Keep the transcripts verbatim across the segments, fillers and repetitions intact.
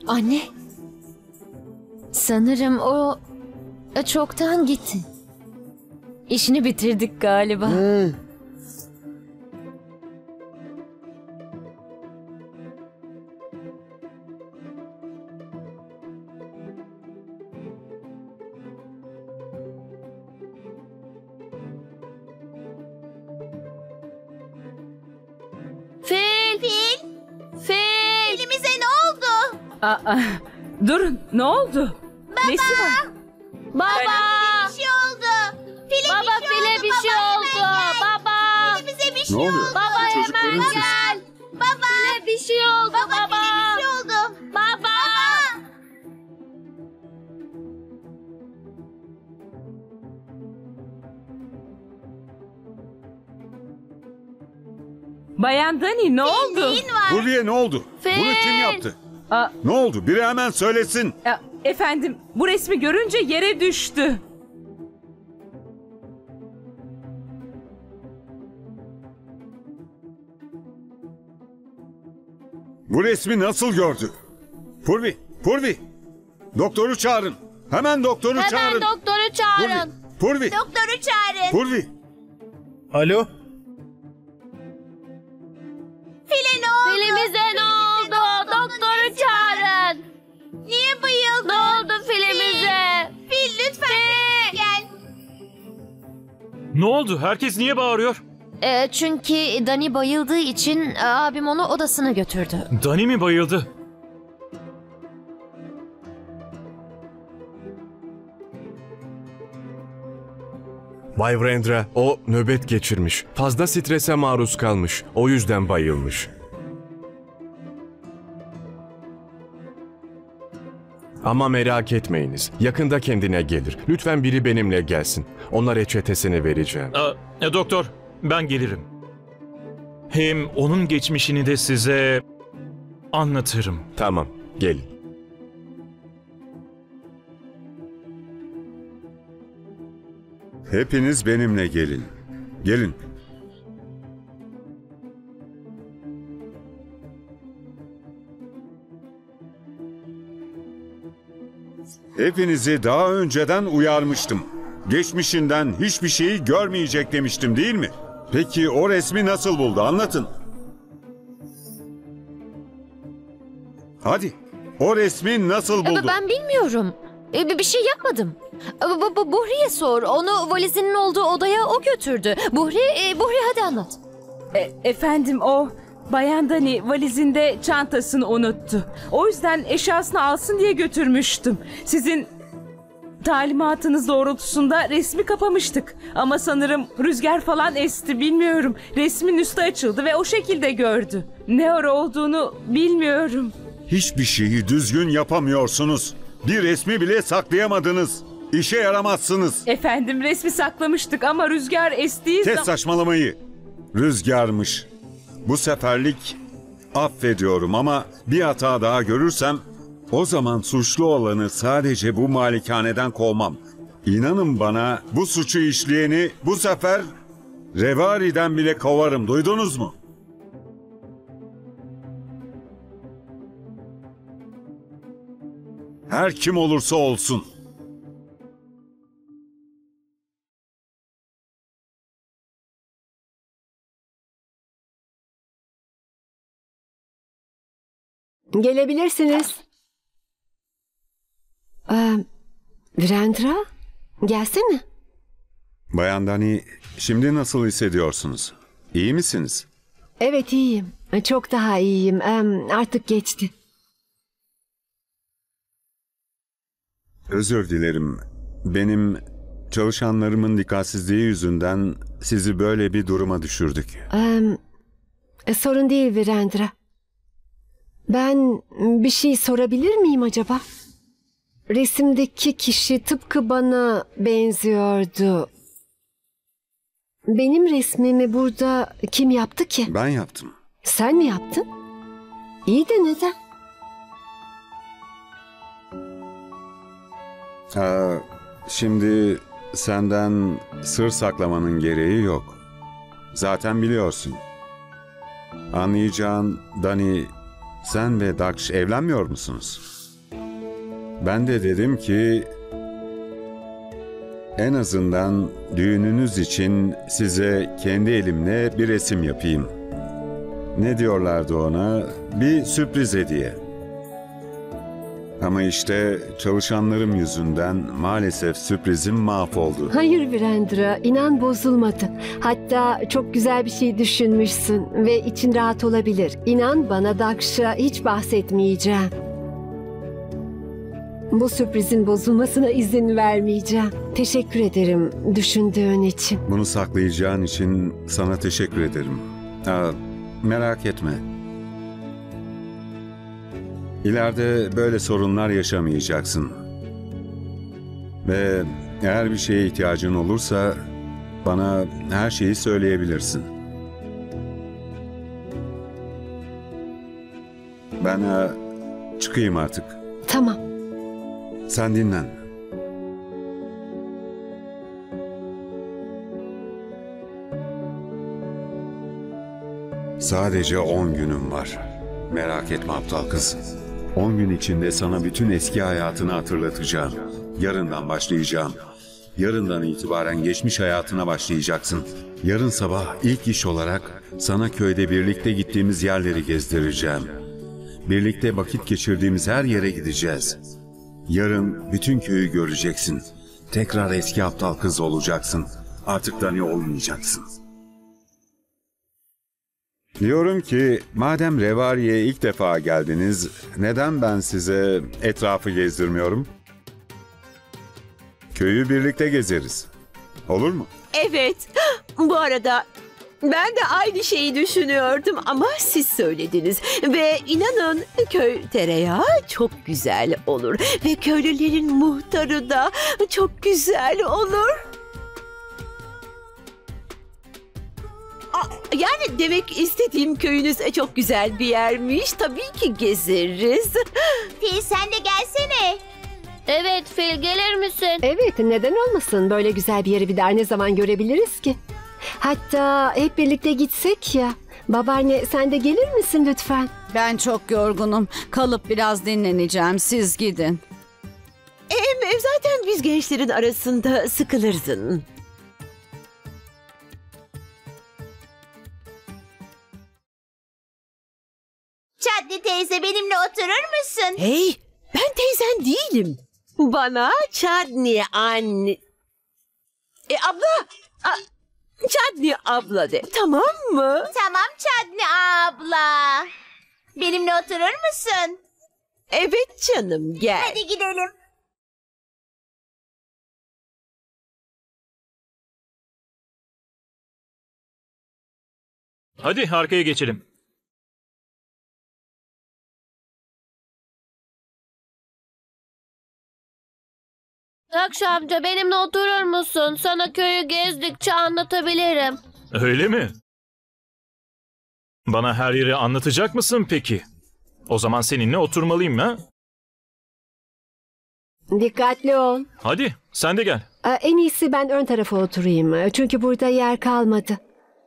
Anne. Sanırım o e, çoktan gitti. İşini bitirdik galiba. Hmm. Fil. Fil. Fil. Filimize ne oldu? Aa, durun, ne oldu? Baba. Nesi var? Baba. Bir şey oldu. File Baba bir şey file oldu. bir şey Baba, oldu. hemen gel. Baba. Filimize bir şey Ne oluyor? oldu. Baba hemen Çocukların sesi. gel. Baba. File bir şey oldu Baba, baba. file bir şey oldu. Baba. Bayan Dani, ne oldu? Neyin var? Buraya ne oldu? Fil. Bunu kim yaptı? Aa, Ne oldu? Biri hemen söylesin. e, efendim, bu resmi görünce yere düştü. Bu resmi nasıl gördü? Purvi, Purvi. Doktoru çağırın. Hemen doktoru Hemen çağırın. doktoru çağırın. Purvi, Purvi, Doktoru çağırın. Purvi. Alo? File ne oldu? Filimize ne oldu? Doktoru çağırın. Niye bayıldı? Ne oldu filimize? Fil lütfen gel. Ne oldu? Herkes niye bağırıyor? E, çünkü Dani bayıldığı için e, abim onu odasına götürdü. Dani mi bayıldı? Bay Vrendra, o nöbet geçirmiş. Fazla strese maruz kalmış. O yüzden bayılmış. Ama merak etmeyiniz. Yakında kendine gelir. Lütfen biri benimle gelsin. Ona reçetesini vereceğim. Aa, e, doktor, ben gelirim. Hem onun geçmişini de size anlatırım. Tamam, gelin. Hepiniz benimle gelin. Gelin. Hepinizi daha önceden uyarmıştım. Geçmişinden hiçbir şeyi görmeyecek demiştim, değil mi? Peki o resmi nasıl buldu? Anlatın. Hadi. O resmi nasıl E, buldu? Ben bilmiyorum. E, bir- bir şey yapmadım. E, Bu, bu, Buhri'ye sor. Onu valizinin olduğu odaya o götürdü. Buhri, e, Buhri hadi anlat. E, efendim, o Bayan Dani valizinde çantasını unuttu. O yüzden eşyasını alsın diye götürmüştüm. Sizin talimatınız doğrultusunda resmi kapamıştık. Ama sanırım rüzgar falan esti, bilmiyorum. Resmin üstü açıldı ve o şekilde gördü. Ne ara olduğunu bilmiyorum. Hiçbir şeyi düzgün yapamıyorsunuz. Bir resmi bile saklayamadınız. İşe yaramazsınız. Efendim, resmi saklamıştık ama rüzgar estiği Kes zaman... saçmalamayı. Rüzgarmış. Bu seferlik affediyorum ama bir hata daha görürsem o zaman suçlu olanı sadece bu malikaneden kovmam. İnanın bana, bu suçu işleyeni bu sefer Revari'den bile kovarım. Duydunuz mu? Her kim olursa olsun. Gelebilirsiniz. Ee, Virendra, gelsene. Bayan Dani, şimdi nasıl hissediyorsunuz? İyi misiniz? Evet, iyiyim. Çok daha iyiyim. Ee, artık geçti. Özür dilerim. Benim çalışanlarımın dikkatsizliği yüzünden sizi böyle bir duruma düşürdük. Ee, sorun değil Virendra. Ben bir şey sorabilir miyim acaba? Resimdeki kişi tıpkı bana benziyordu. Benim resmimi burada kim yaptı ki? Ben yaptım. Sen mi yaptın? İyi de neden? Aa, şimdi senden sır saklamanın gereği yok. Zaten biliyorsun. Anlayacağın Dani, sen ve Daksh evlenmiyor musunuz? Ben de dedim ki en azından düğününüz için size kendi elimle bir resim yapayım. Ne diyorlardı ona? Bir sürpriz hediye. Ama işte çalışanlarım yüzünden maalesef sürprizim mahvoldu. Hayır Virendra, inan bozulmadı. Hatta çok güzel bir şey düşünmüşsün ve için rahat olabilir. İnan bana Daksh'a hiç bahsetmeyeceğim. Bu sürprizin bozulmasına izin vermeyeceğim. Teşekkür ederim düşündüğün için. Bunu saklayacağın için sana teşekkür ederim. Aa, merak etme. İleride böyle sorunlar yaşamayacaksın. Ve eğer bir şeye ihtiyacın olursa bana her şeyi söyleyebilirsin. Ben e, çıkayım artık. Tamam. Sen dinlen. Sadece on günüm var. Merak etme aptal kız. On gün içinde sana bütün eski hayatını hatırlatacağım. Yarından başlayacağım. Yarından itibaren geçmiş hayatına başlayacaksın. Yarın sabah ilk iş olarak sana köyde birlikte gittiğimiz yerleri gezdireceğim. Birlikte vakit geçirdiğimiz her yere gideceğiz. Yarın bütün köyü göreceksin. Tekrar eski aptal kız olacaksın. Artık Dani olmayacaksın. Diyorum ki madem Revari'ye ilk defa geldiniz, neden ben size etrafı gezdirmiyorum? Köyü birlikte gezeriz. Olur mu? Evet. Bu arada ben de aynı şeyi düşünüyordum ama siz söylediniz. Ve inanın köy tereyağı çok güzel olur. Ve köylülerin muhtarı da çok güzel olur. Aa, Yani demek istediğim köyünüz çok güzel bir yermiş. Tabii ki gezeriz. Fil sen de gelsene. Evet Fil, gelir misin? Evet, neden olmasın? Böyle güzel bir yeri bir daha ne zaman görebiliriz ki? Hatta hep birlikte gitsek ya. Babaanne sen de gelir misin lütfen? Ben çok yorgunum. Kalıp biraz dinleneceğim. Siz gidin. Hem zaten biz gençlerin arasında sıkılırsın. Çadli teyze benimle oturur musun? Hey, ben teyzen değilim. Bana Çadni anne. E abla, a, Çadni abla de, tamam mı? Tamam Çadli abla. Benimle oturur musun? Evet canım, gel. Hadi gidelim. Hadi arkaya geçelim. Daksh amca, benimle oturur musun? Sana köyü gezdikçe anlatabilirim. Öyle mi? Bana her yeri anlatacak mısın peki? O zaman seninle oturmalıyım ha? Dikkatli ol. Hadi sen de gel. Aa, En iyisi ben ön tarafa oturayım. Çünkü burada yer kalmadı.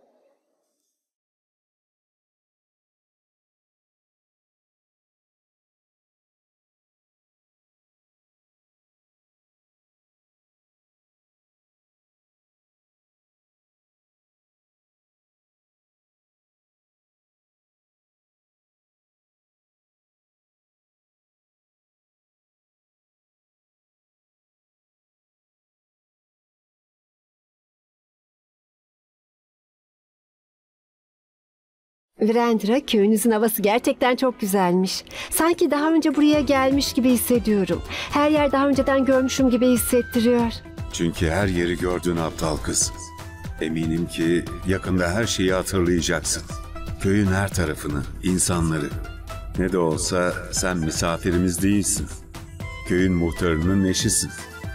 Virendra, köyünüzün havası gerçekten çok güzelmiş. Sanki daha önce buraya gelmiş gibi hissediyorum. Her yer daha önceden görmüşüm gibi hissettiriyor. Çünkü her yeri gördün aptal kız. Eminim ki yakında her şeyi hatırlayacaksın. Köyün her tarafını, insanları. Ne de olsa sen misafirimiz değilsin. Köyün muhtarının eşisin.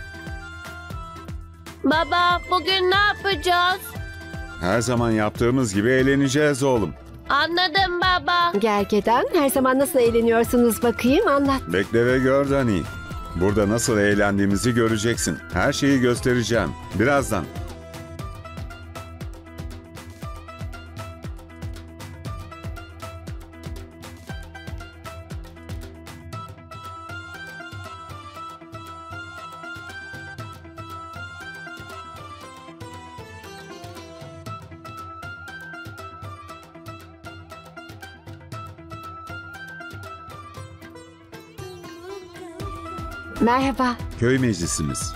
Baba, bugün ne yapacağız? Her zaman yaptığımız gibi eğleneceğiz oğlum. Anladım baba. Gergedan, her zaman nasıl eğleniyorsunuz bakayım, anlat. Bekle ve gör Dani. Burada nasıl eğlendiğimizi göreceksin. Her şeyi göstereceğim. Birazdan. Merhaba. Köy meclisimiz.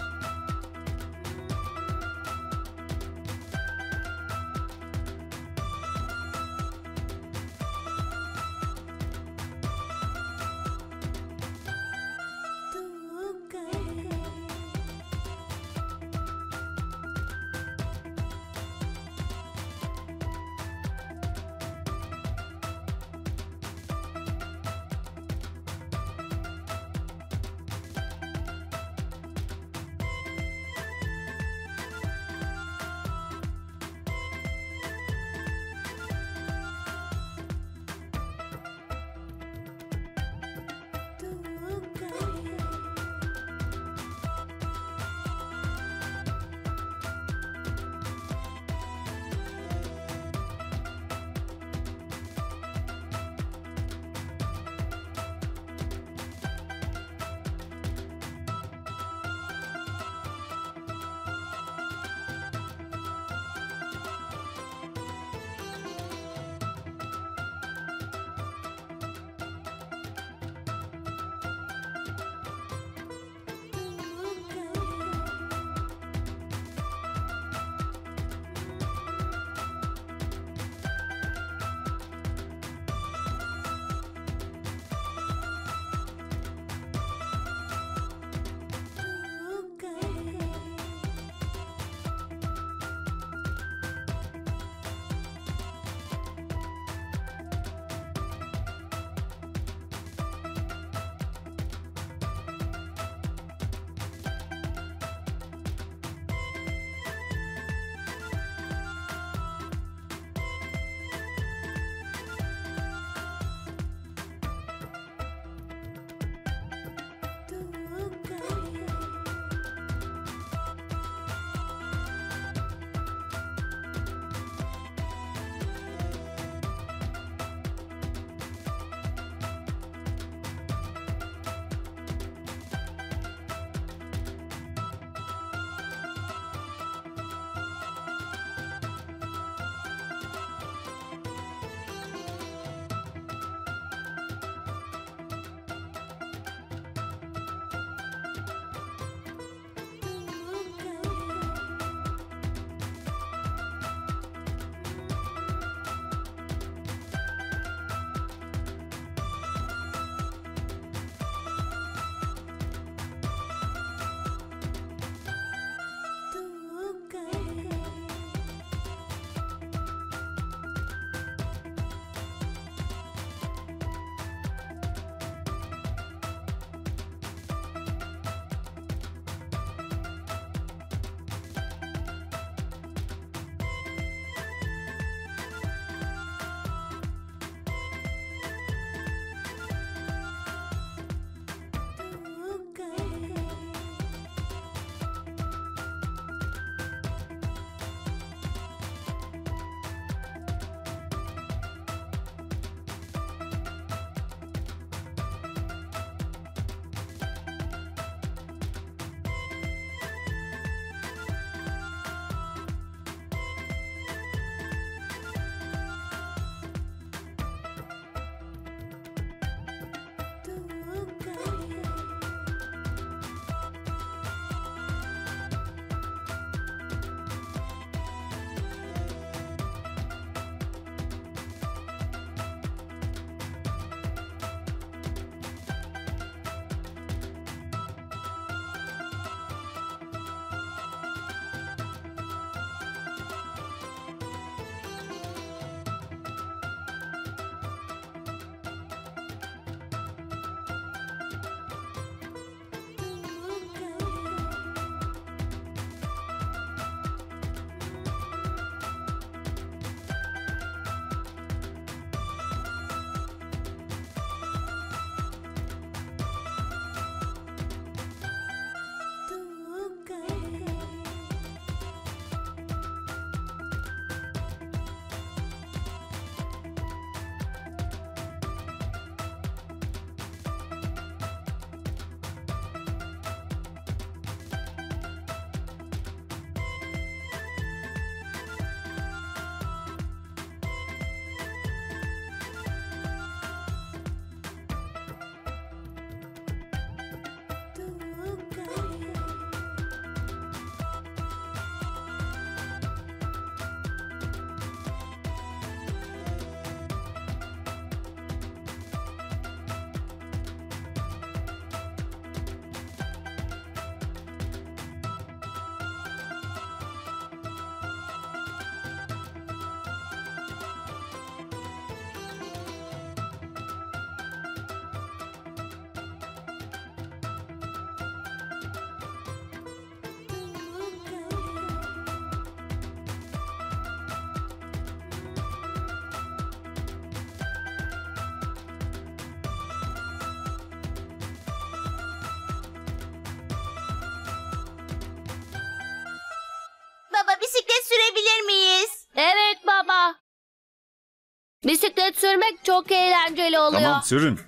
bisiklet sürmek çok eğlenceli oluyor. Tamam, sürün.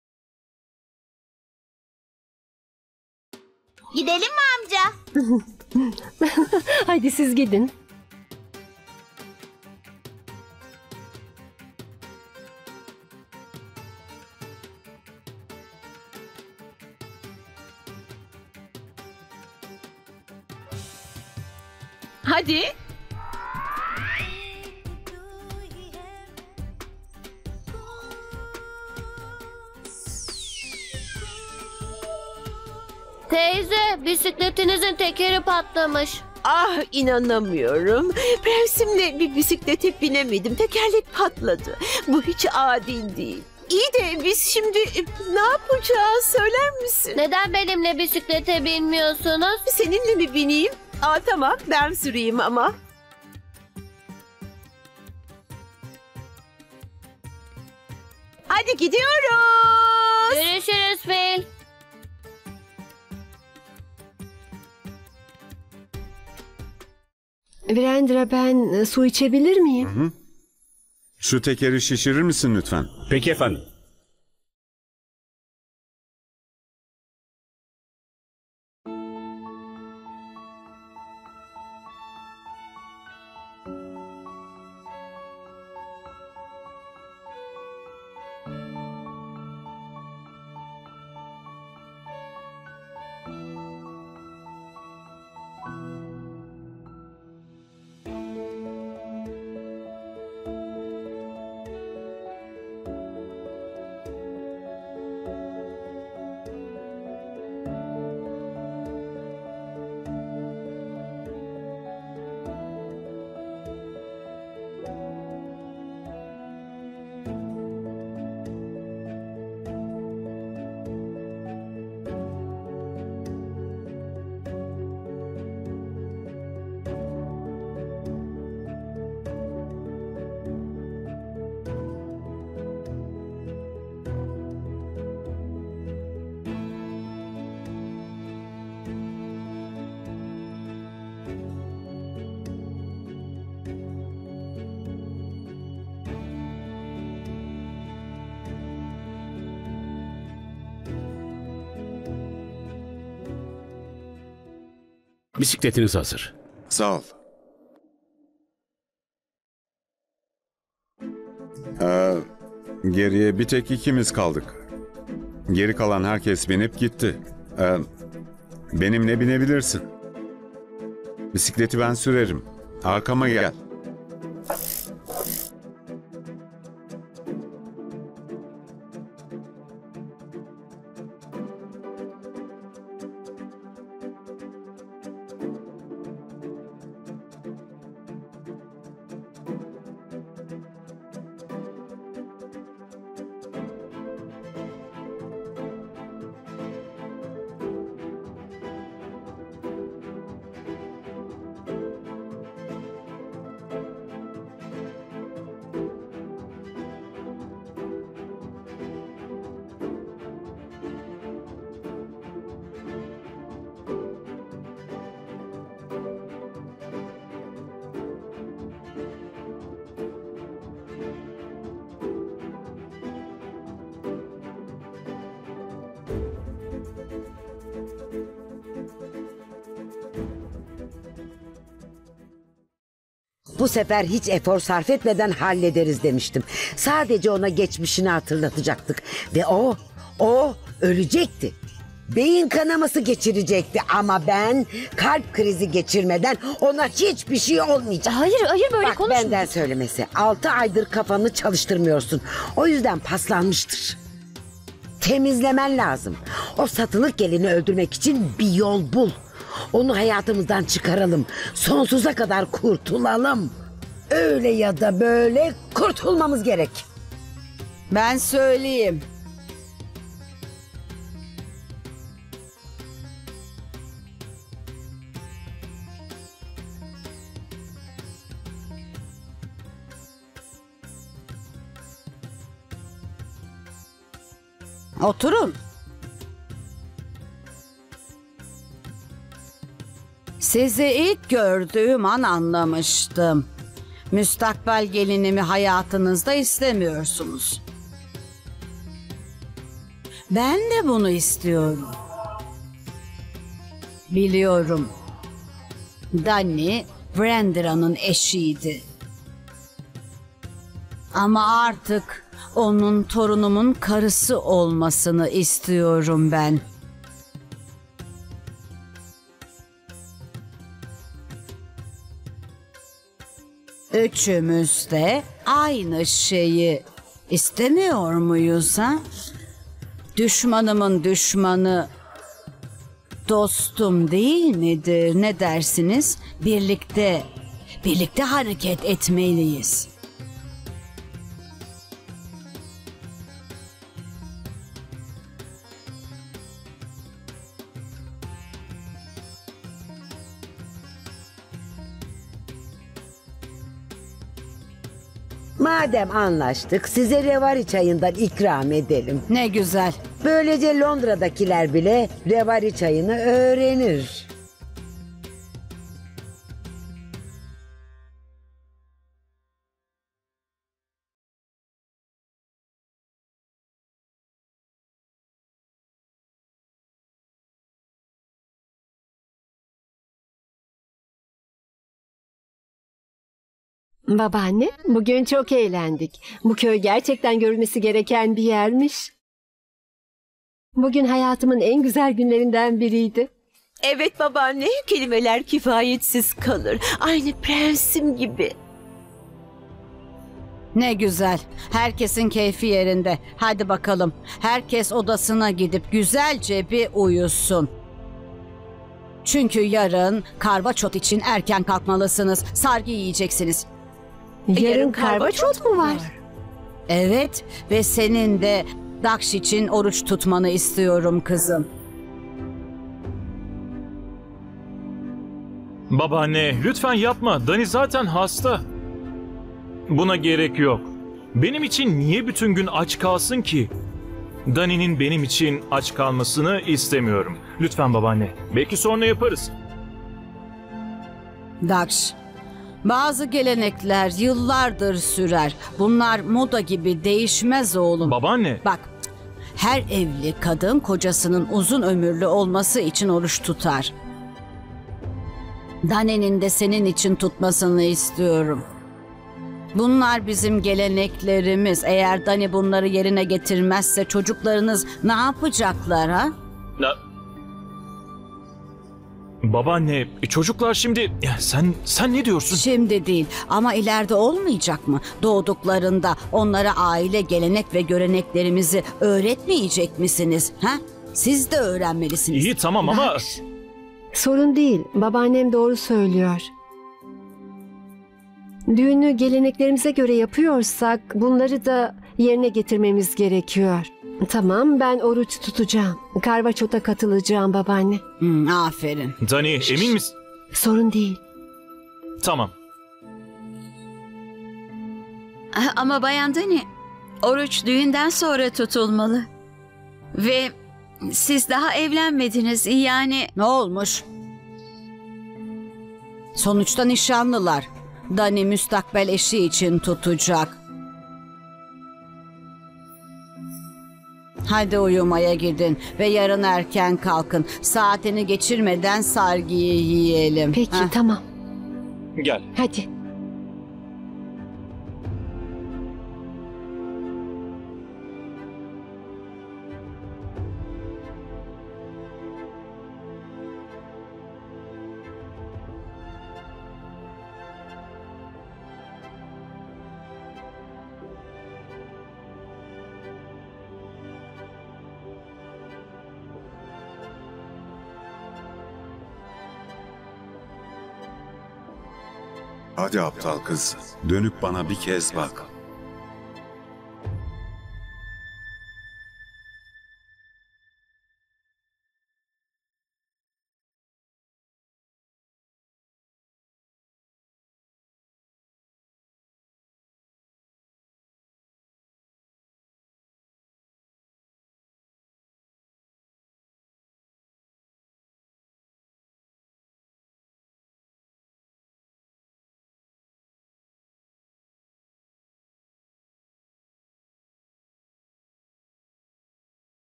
Gidelim mi amca? Hadi siz gidin. Hadi. Teyze, bisikletinizin tekeri patlamış. Ah, inanamıyorum. Prensimle bir bisiklete binemedim. Tekerlek patladı. Bu hiç adil değil. İyi de biz şimdi e, ne yapacağız söyler misin? Neden benimle bisiklete binmiyorsunuz? Seninle mi bineyim? Aa, tamam, ben süreyim ama. Hadi gidiyoruz. Görüşürüz Fil. Virendra, ben e, su içebilir miyim? Şu tekeri şişirir misin lütfen? Peki efendim. Bisikletiniz hazır. Sağ ol. Ee, geriye bir tek ikimiz kaldık. Geri kalan herkes binip gitti. Ee, benimle binebilirsin. Bisikleti ben sürerim. Arkama gel. Bu sefer hiç efor sarf etmeden hallederiz demiştim. Sadece ona geçmişini hatırlatacaktık. Ve o, o ölecekti. Beyin kanaması geçirecekti ama ben kalp krizi geçirmeden ona hiçbir şey olmayacak. Hayır, hayır böyle Bak, konuşma. benden söylemesi. Altı aydır kafanı çalıştırmıyorsun. O yüzden paslanmıştır. Temizlemen lazım. O satılık gelini öldürmek için bir yol bul. Onu hayatımızdan çıkaralım. Sonsuza kadar kurtulalım. Öyle ya da böyle kurtulmamız gerek. Ben söyleyeyim. Oturun. Sizi ilk gördüğüm an anlamıştım. Müstakbel gelinimi hayatınızda istemiyorsunuz. Ben de bunu istiyorum. Biliyorum. Danny, Brendra'nın eşiydi. Ama artık onun torunumun karısı olmasını istiyorum ben. Üçümüz de aynı şeyi istemiyor muyuz ha? Düşmanımın düşmanı dostum değil midir? Ne dersiniz? Birlikte, birlikte hareket etmeliyiz. Madem anlaştık, size revari çayından ikram edelim. Ne güzel. Böylece Londra'dakiler bile revari çayını öğrenir. Babaanne, bugün çok eğlendik. Bu köy gerçekten görülmesi gereken bir yermiş. Bugün hayatımın en güzel günlerinden biriydi. Evet babaanne, kelimeler kifayetsiz kalır. Aynı prensim gibi. Ne güzel. Herkesin keyfi yerinde. Hadi bakalım. Herkes odasına gidip güzelce bir uyusun. Çünkü yarın karvaçot için erken kalkmalısınız. Sargı yiyeceksiniz. Yarın, yarın karvaçot mu var? Evet ve senin de Dakş için oruç tutmanı istiyorum kızım. Babaanne lütfen yapma. Dani zaten hasta. Buna gerek yok. Benim için niye bütün gün aç kalsın ki? Dani'nin benim için aç kalmasını istemiyorum. Lütfen babaanne. Belki sonra yaparız. Dakş, bazı gelenekler yıllardır sürer. Bunlar moda gibi değişmez oğlum. Babaanne. Bak, her evli kadın kocasının uzun ömürlü olması için oruç tutar. Dani'nin de senin için tutmasını istiyorum. Bunlar bizim geleneklerimiz. Eğer Dani bunları yerine getirmezse çocuklarınız ne yapacaklar ha? Na... Babaanne, çocuklar şimdi... Ya sen sen ne diyorsun? Şimdi değil ama ileride olmayacak mı? Doğduklarında onlara aile gelenek ve göreneklerimizi öğretmeyecek misiniz? Ha? Siz de öğrenmelisiniz. İyi tamam ama... Bak, sorun değil. Babaannem doğru söylüyor. Düğünü geleneklerimize göre yapıyorsak bunları da yerine getirmemiz gerekiyor. Tamam, ben oruç tutacağım. Karvaçot'a katılacağım babaanne. Hmm, aferin. Dani emin misin? Sorun değil. Tamam. Ama Bayan Dani, oruç düğünden sonra tutulmalı. Ve siz daha evlenmediniz yani... Ne olmuş? Sonuçta nişanlılar. Dani müstakbel eşi için tutacak. Hadi uyumaya gidin ve yarın erken kalkın. Saatini geçirmeden sargıyı yiyelim. Peki, Heh. tamam. Gel. Hadi. Hadi aptal kız, dönüp bana bir kez bak.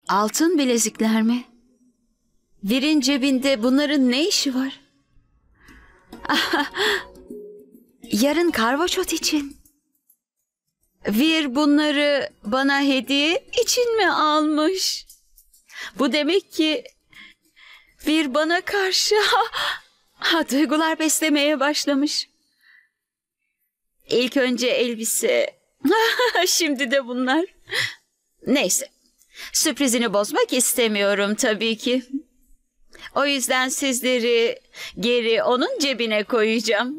Altın bilezikler mi? Vir'in cebinde bunların ne işi var? Yarın karvaçot için. Vir bunları bana hediye için mi almış? Bu demek ki Vir bana karşı ha, duygular beslemeye başlamış. İlk önce elbise, şimdi de bunlar. Neyse, sürprizini bozmak istemiyorum tabii ki. O yüzden sizleri geri onun cebine koyacağım.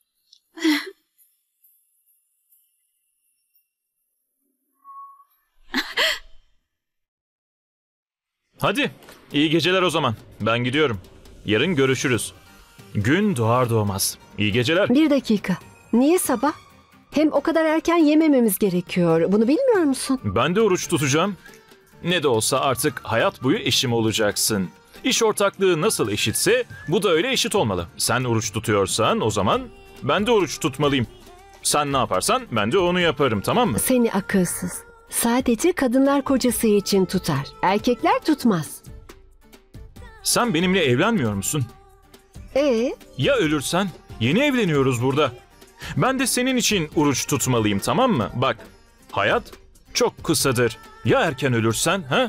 Hadi, iyi geceler o zaman. Ben gidiyorum. Yarın görüşürüz. Gün doğar doğmaz. İyi geceler. Bir dakika. Niye sabah? Hem o kadar erken yemememiz gerekiyor. Bunu bilmiyor musun? Ben de oruç tutacağım. Ne de olsa artık hayat boyu eşim olacaksın. İş ortaklığı nasıl eşitse bu da öyle eşit olmalı. Sen oruç tutuyorsan o zaman ben de oruç tutmalıyım. Sen ne yaparsan ben de onu yaparım, tamam mı? Seni akılsız. Sadece kadınlar kocası için tutar. Erkekler tutmaz. Sen benimle evlenmiyor musun? Ee? Ya ölürsen? Yeni evleniyoruz burada. Ben de senin için oruç tutmalıyım, tamam mı? Bak, hayat çok kısadır. Ya erken ölürsen, ha?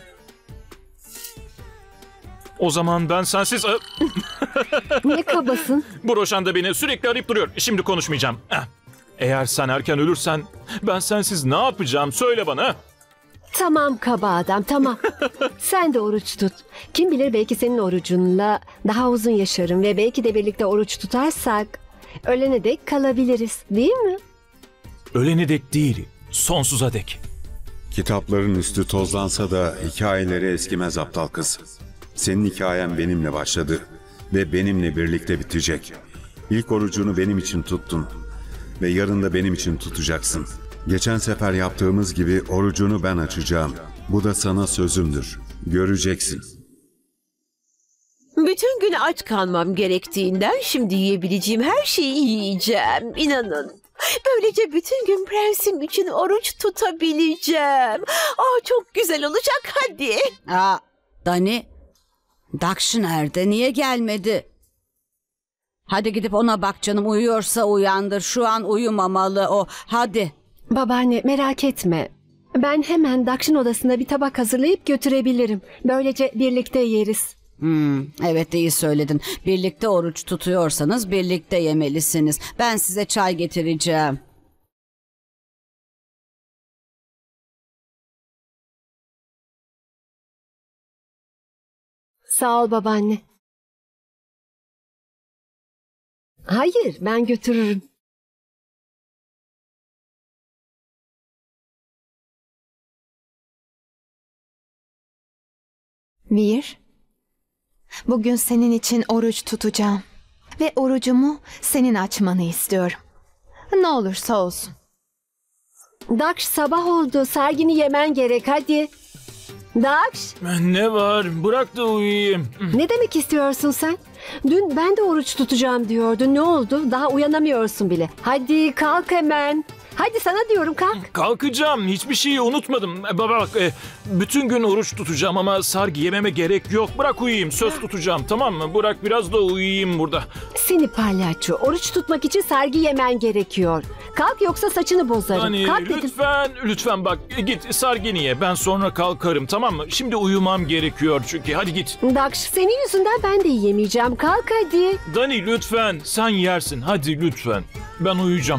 O zaman ben sensiz... Ne kabasın? Bu Roşan da beni sürekli arayıp duruyor. Şimdi konuşmayacağım. Eğer sen erken ölürsen ben sensiz ne yapacağım? Söyle bana. Tamam kaba adam, tamam. Sen de oruç tut. Kim bilir, belki senin orucunla daha uzun yaşarım ve belki de birlikte oruç tutarsak ölene dek kalabiliriz, değil mi? Ölene dek değil, sonsuza dek. Kitapların üstü tozlansa da hikayeleri eskimez aptal kız. Senin hikayen benimle başladı ve benimle birlikte bitecek. İlk orucunu benim için tuttun ve yarın da benim için tutacaksın. Geçen sefer yaptığımız gibi orucunu ben açacağım. Bu da sana sözümdür. Göreceksin. Bütün gün aç kalmam gerektiğinden şimdi yiyebileceğim her şeyi yiyeceğim. İnanın. Böylece bütün gün prensim için oruç tutabileceğim. Aa, çok güzel olacak, hadi. Aa, Dani, Daksh nerede? Niye gelmedi? Hadi gidip ona bak canım, uyuyorsa uyandır. Şu an uyumamalı o. Hadi. Babaanne, merak etme. Ben hemen Daksh'ın odasına bir tabak hazırlayıp götürebilirim. Böylece birlikte yeriz. Hmm, evet, iyi söyledin. Birlikte oruç tutuyorsanız birlikte yemelisiniz. Ben size çay getireceğim. Sağ ol babaanne. Hayır, ben götürürüm. Vir, bugün senin için oruç tutacağım ve orucumu senin açmanı istiyorum. Ne olursa olsun. Daksh, sabah oldu. Sargini yemen gerek, hadi. Daksh. Ne var? Bırak da uyuyayım. Ne demek istiyorsun sen? Dün ben de oruç tutacağım diyordun. Ne oldu? Daha uyanamıyorsun bile. Hadi kalk hemen. Hadi sana diyorum, kalk. Kalkacağım. Hiçbir şeyi unutmadım. Baba bak, e, bütün gün oruç tutacağım ama sargı yememe gerek yok. Bırak uyuyayım. Söz tutacağım, tamam mı? Bırak biraz da uyuyayım burada. Seni palyaço. Oruç tutmak için sargı yemen gerekiyor. Kalk, yoksa saçını bozarım. Hani Kalk dedim. lütfen, lütfen bak, git sargını ye. Ben sonra kalkarım, tamam mı? Şimdi uyumam gerekiyor çünkü. Hadi git. Daksh, senin yüzünden ben de yiyemeyeceğim. Kalk hadi. Dani lütfen, sen yersin. Hadi lütfen. Ben uyuyacağım.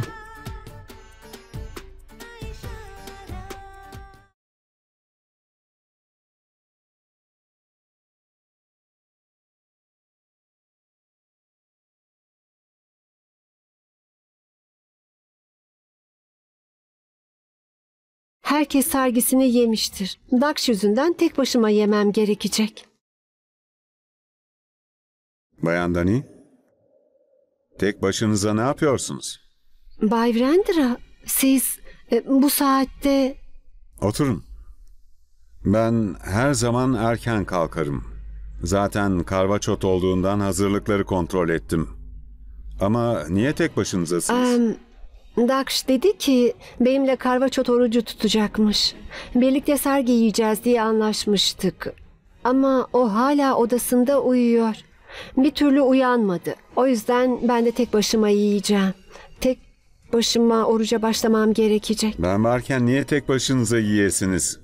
Herkes sargisini yemiştir. Daksh yüzünden tek başıma yemem gerekecek. Bayan Dani, tek başınıza ne yapıyorsunuz? Bay Virendra, siz e, bu saatte... Oturun. Ben her zaman erken kalkarım. Zaten karvaçot olduğundan hazırlıkları kontrol ettim. Ama niye tek başınızasınız? Em, Daksh dedi ki benimle karvaçot orucu tutacakmış. Birlikte sargı yiyeceğiz diye anlaşmıştık. Ama o hala odasında uyuyor. Bir türlü uyanmadı. O yüzden ben de tek başıma yiyeceğim. Tek başıma oruca başlamam gerekecek. Ben varken niye tek başınıza yiyesiniz?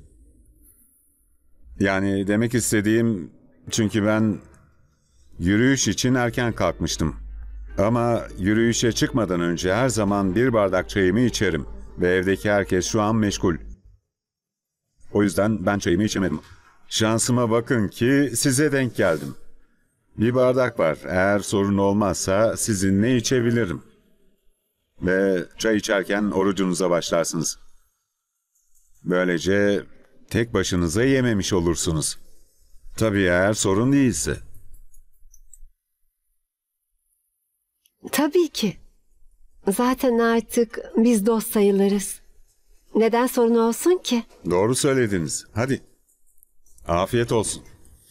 Yani demek istediğim, çünkü ben yürüyüş için erken kalkmıştım. Ama yürüyüşe çıkmadan önce her zaman bir bardak çayımı içerim. Ve evdeki herkes şu an meşgul. O yüzden ben çayımı içemedim. Şansıma bakın ki size denk geldim. Bir bardak var. Eğer sorun olmazsa sizinle içebilirim. Ve çay içerken orucunuza başlarsınız. Böylece tek başınıza yememiş olursunuz. Tabii eğer sorun değilse. Tabii ki. Zaten artık biz dost sayılırız. Neden sorun olsun ki? Doğru söylediniz. Hadi. Afiyet olsun.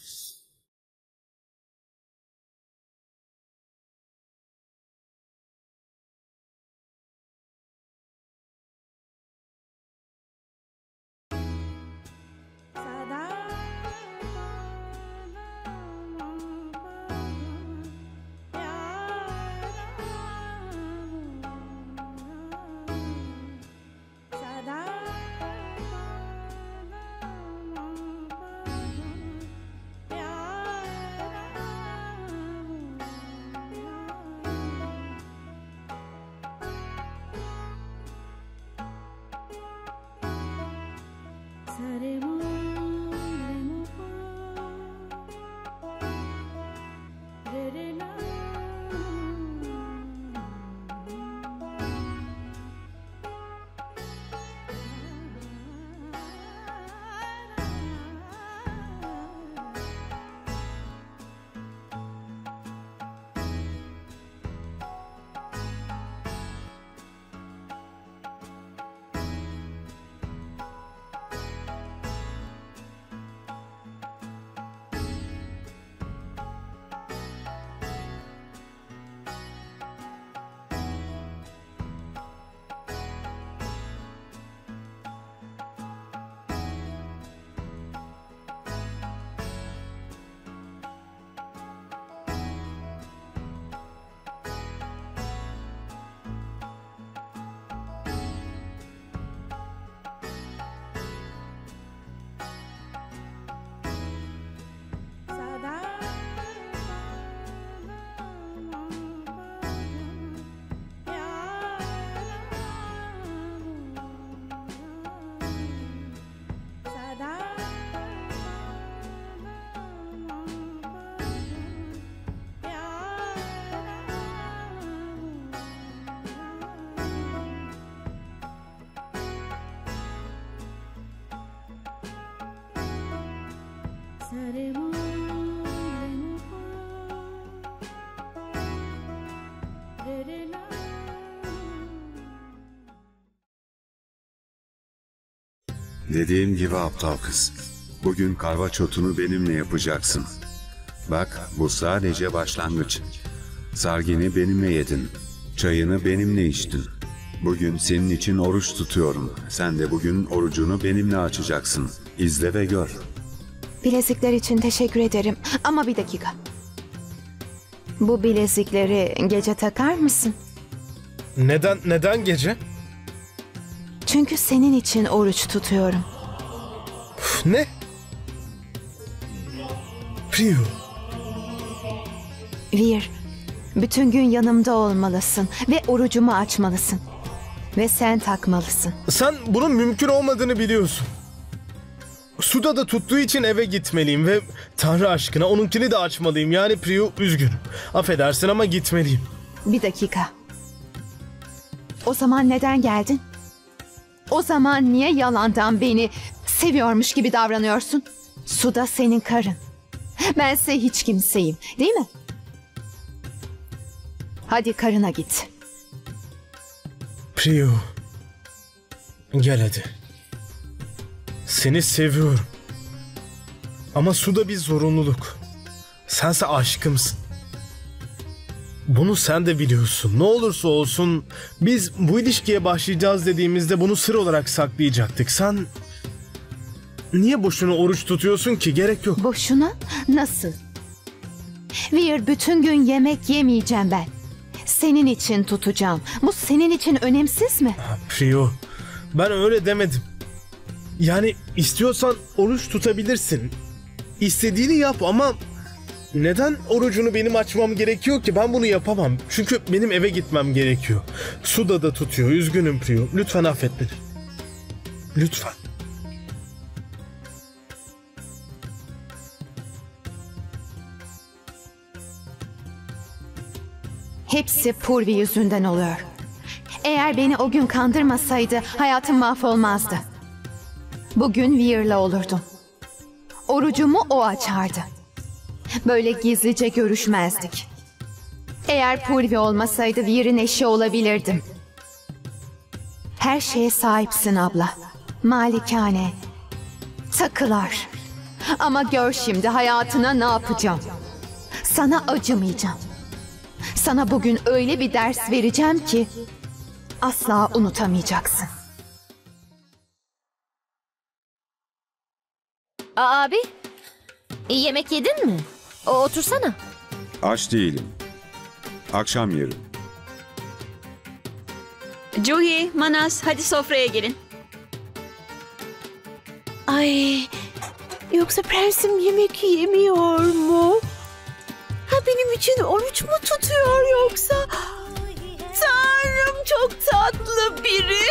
Dediğim gibi aptal kız. Bugün karvaçotunu benimle yapacaksın. Bak, bu sadece başlangıç. Sargini benimle yedin. Çayını benimle içtin. Bugün senin için oruç tutuyorum. Sen de bugün orucunu benimle açacaksın. İzle ve gör. Bilezikler için teşekkür ederim. Ama bir dakika. Bu bilezikleri gece takar mısın? Neden neden gece? Çünkü senin için oruç tutuyorum. Uf, ne? Priyu. Vir, bütün gün yanımda olmalısın ve orucumu açmalısın. Ve sen takmalısın. Sen bunun mümkün olmadığını biliyorsun. Suda da tuttuğu için eve gitmeliyim ve Tanrı aşkına onunkini de açmalıyım. Yani Priyu, üzgünüm. Affedersin ama gitmeliyim. Bir dakika. O zaman neden geldin? O zaman niye yalandan beni seviyormuş gibi davranıyorsun? Suda senin karın. Bense hiç kimseyim, değil mi? Hadi karına git. Priyu. Gel hadi. Seni seviyorum. Ama suda bir zorunluluk. Sense aşkımsın. bunu sen de biliyorsun. Ne olursa olsun biz bu ilişkiye başlayacağız dediğimizde bunu sır olarak saklayacaktık. Sen niye boşuna oruç tutuyorsun ki? Gerek yok. Boşuna? Nasıl? Veer, bütün gün yemek yemeyeceğim ben. Senin için tutacağım. Bu senin için önemsiz mi? Priyo, ben öyle demedim. Yani istiyorsan oruç tutabilirsin. İstediğini yap ama neden orucunu benim açmam gerekiyor ki? Ben bunu yapamam. Çünkü benim eve gitmem gerekiyor. Suda da tutuyor. Üzgünüm Priyo. Lütfen affet beni. Lütfen. Hepsi Purvi yüzünden oluyor. Eğer beni o gün kandırmasaydı hayatım mahvolmazdı. Bugün Veer'la olurdum. Orucumu o açardı. Böyle gizlice görüşmezdik. Eğer Purvi olmasaydı Veer'in eşi olabilirdim. Her şeye sahipsin abla. Malikane, takılar. Ama gör şimdi hayatına ne yapacağım. Sana acımayacağım. Sana bugün öyle bir ders vereceğim ki asla unutamayacaksın. Aa, abi, yemek yedin mi? O, otursana. Aç değilim. Akşam yerim. Juhi, Manas, hadi sofraya gelin. Ay, yoksa prensim yemek yemiyor mu? Ha, benim için oruç mu tutuyor yoksa? Tanrım, çok tatlı biri.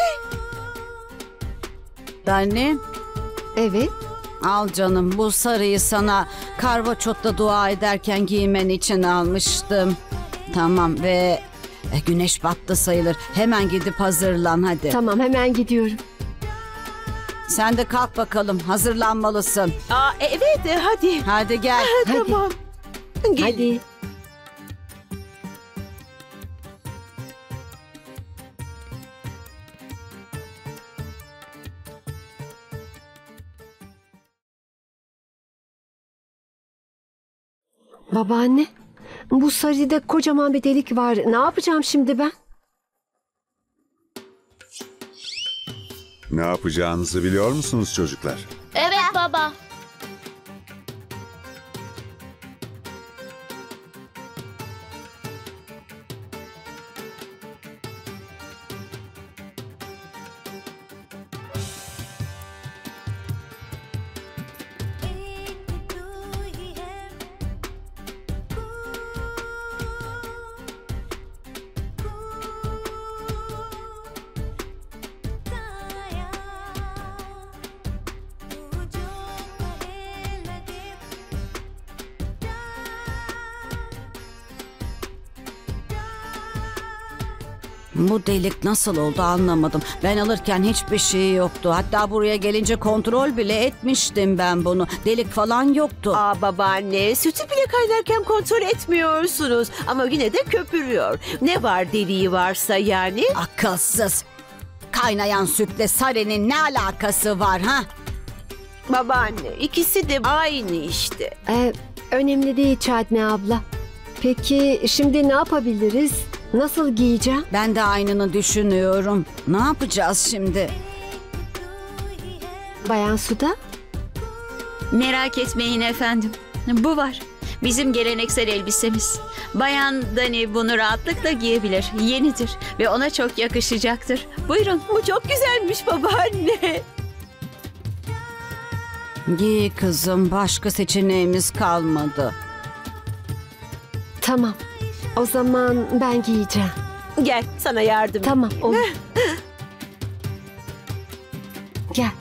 Anne, Evet. al canım, bu sarıyı sana karvaçotta dua ederken giymen için almıştım. Tamam ve e, güneş battı sayılır. Hemen gidip hazırlan hadi. Tamam, hemen gidiyorum. Sen de kalk bakalım, hazırlanmalısın. Aa, evet, e, hadi. Hadi gel. Hadi. Tamam. Gel. Hadi. Babaanne, bu sarıda kocaman bir delik var. Ne yapacağım şimdi ben? Ne yapacağınızı biliyor musunuz çocuklar? Evet baba. Bu delik nasıl oldu anlamadım. Ben alırken hiçbir şey yoktu. Hatta buraya gelince kontrol bile etmiştim ben bunu. Delik falan yoktu. Aa, babaanne, sütü bile kaynarken kontrol etmiyorsunuz. Ama yine de köpürüyor. Ne var deliği varsa yani? Akılsız. Kaynayan sütle Sare'nin ne alakası var ha? Babaanne, ikisi de aynı işte. Ee, önemli değil Çadne abla. Peki şimdi ne yapabiliriz? Nasıl giyeceğim? Ben de aynını düşünüyorum. Ne yapacağız şimdi? Bayan Suda? Merak etmeyin efendim. Bu var. Bizim geleneksel elbisemiz. Bayan Dani bunu rahatlıkla giyebilir. Yenidir ve ona çok yakışacaktır. Buyurun. Bu çok güzelmiş babaanne. Giy kızım, başka seçeneğimiz kalmadı. Tamam. O zaman ben giyeceğim. Gel, sana yardım. Tamam, olur. Gel.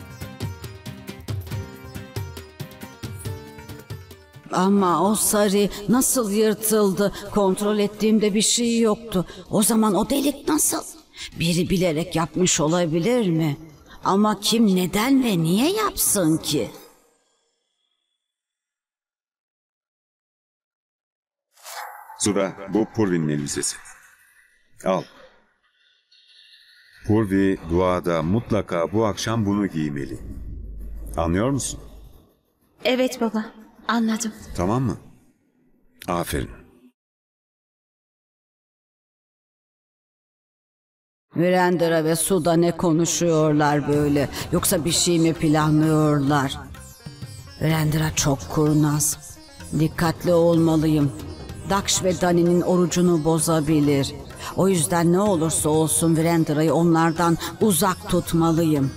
Ama o sarı nasıl yırtıldı? Kontrol ettiğimde bir şey yoktu. O zaman o delik nasıl? Biri bilerek yapmış olabilir mi? Ama kim, neden ve niye yapsın ki? Suda, bu Purvi'nin elbisesi. Al. Purvi duada mutlaka bu akşam bunu giymeli. Anlıyor musun? Evet baba. Anladım. Tamam mı? Aferin. Virendra ve Suda ne konuşuyorlar böyle? Yoksa bir şey mi planlıyorlar? Virendra çok kurnaz. Dikkatli olmalıyım. Daksh ve Dani'nin orucunu bozabilir. O yüzden ne olursa olsun Virendra'yı onlardan uzak tutmalıyım.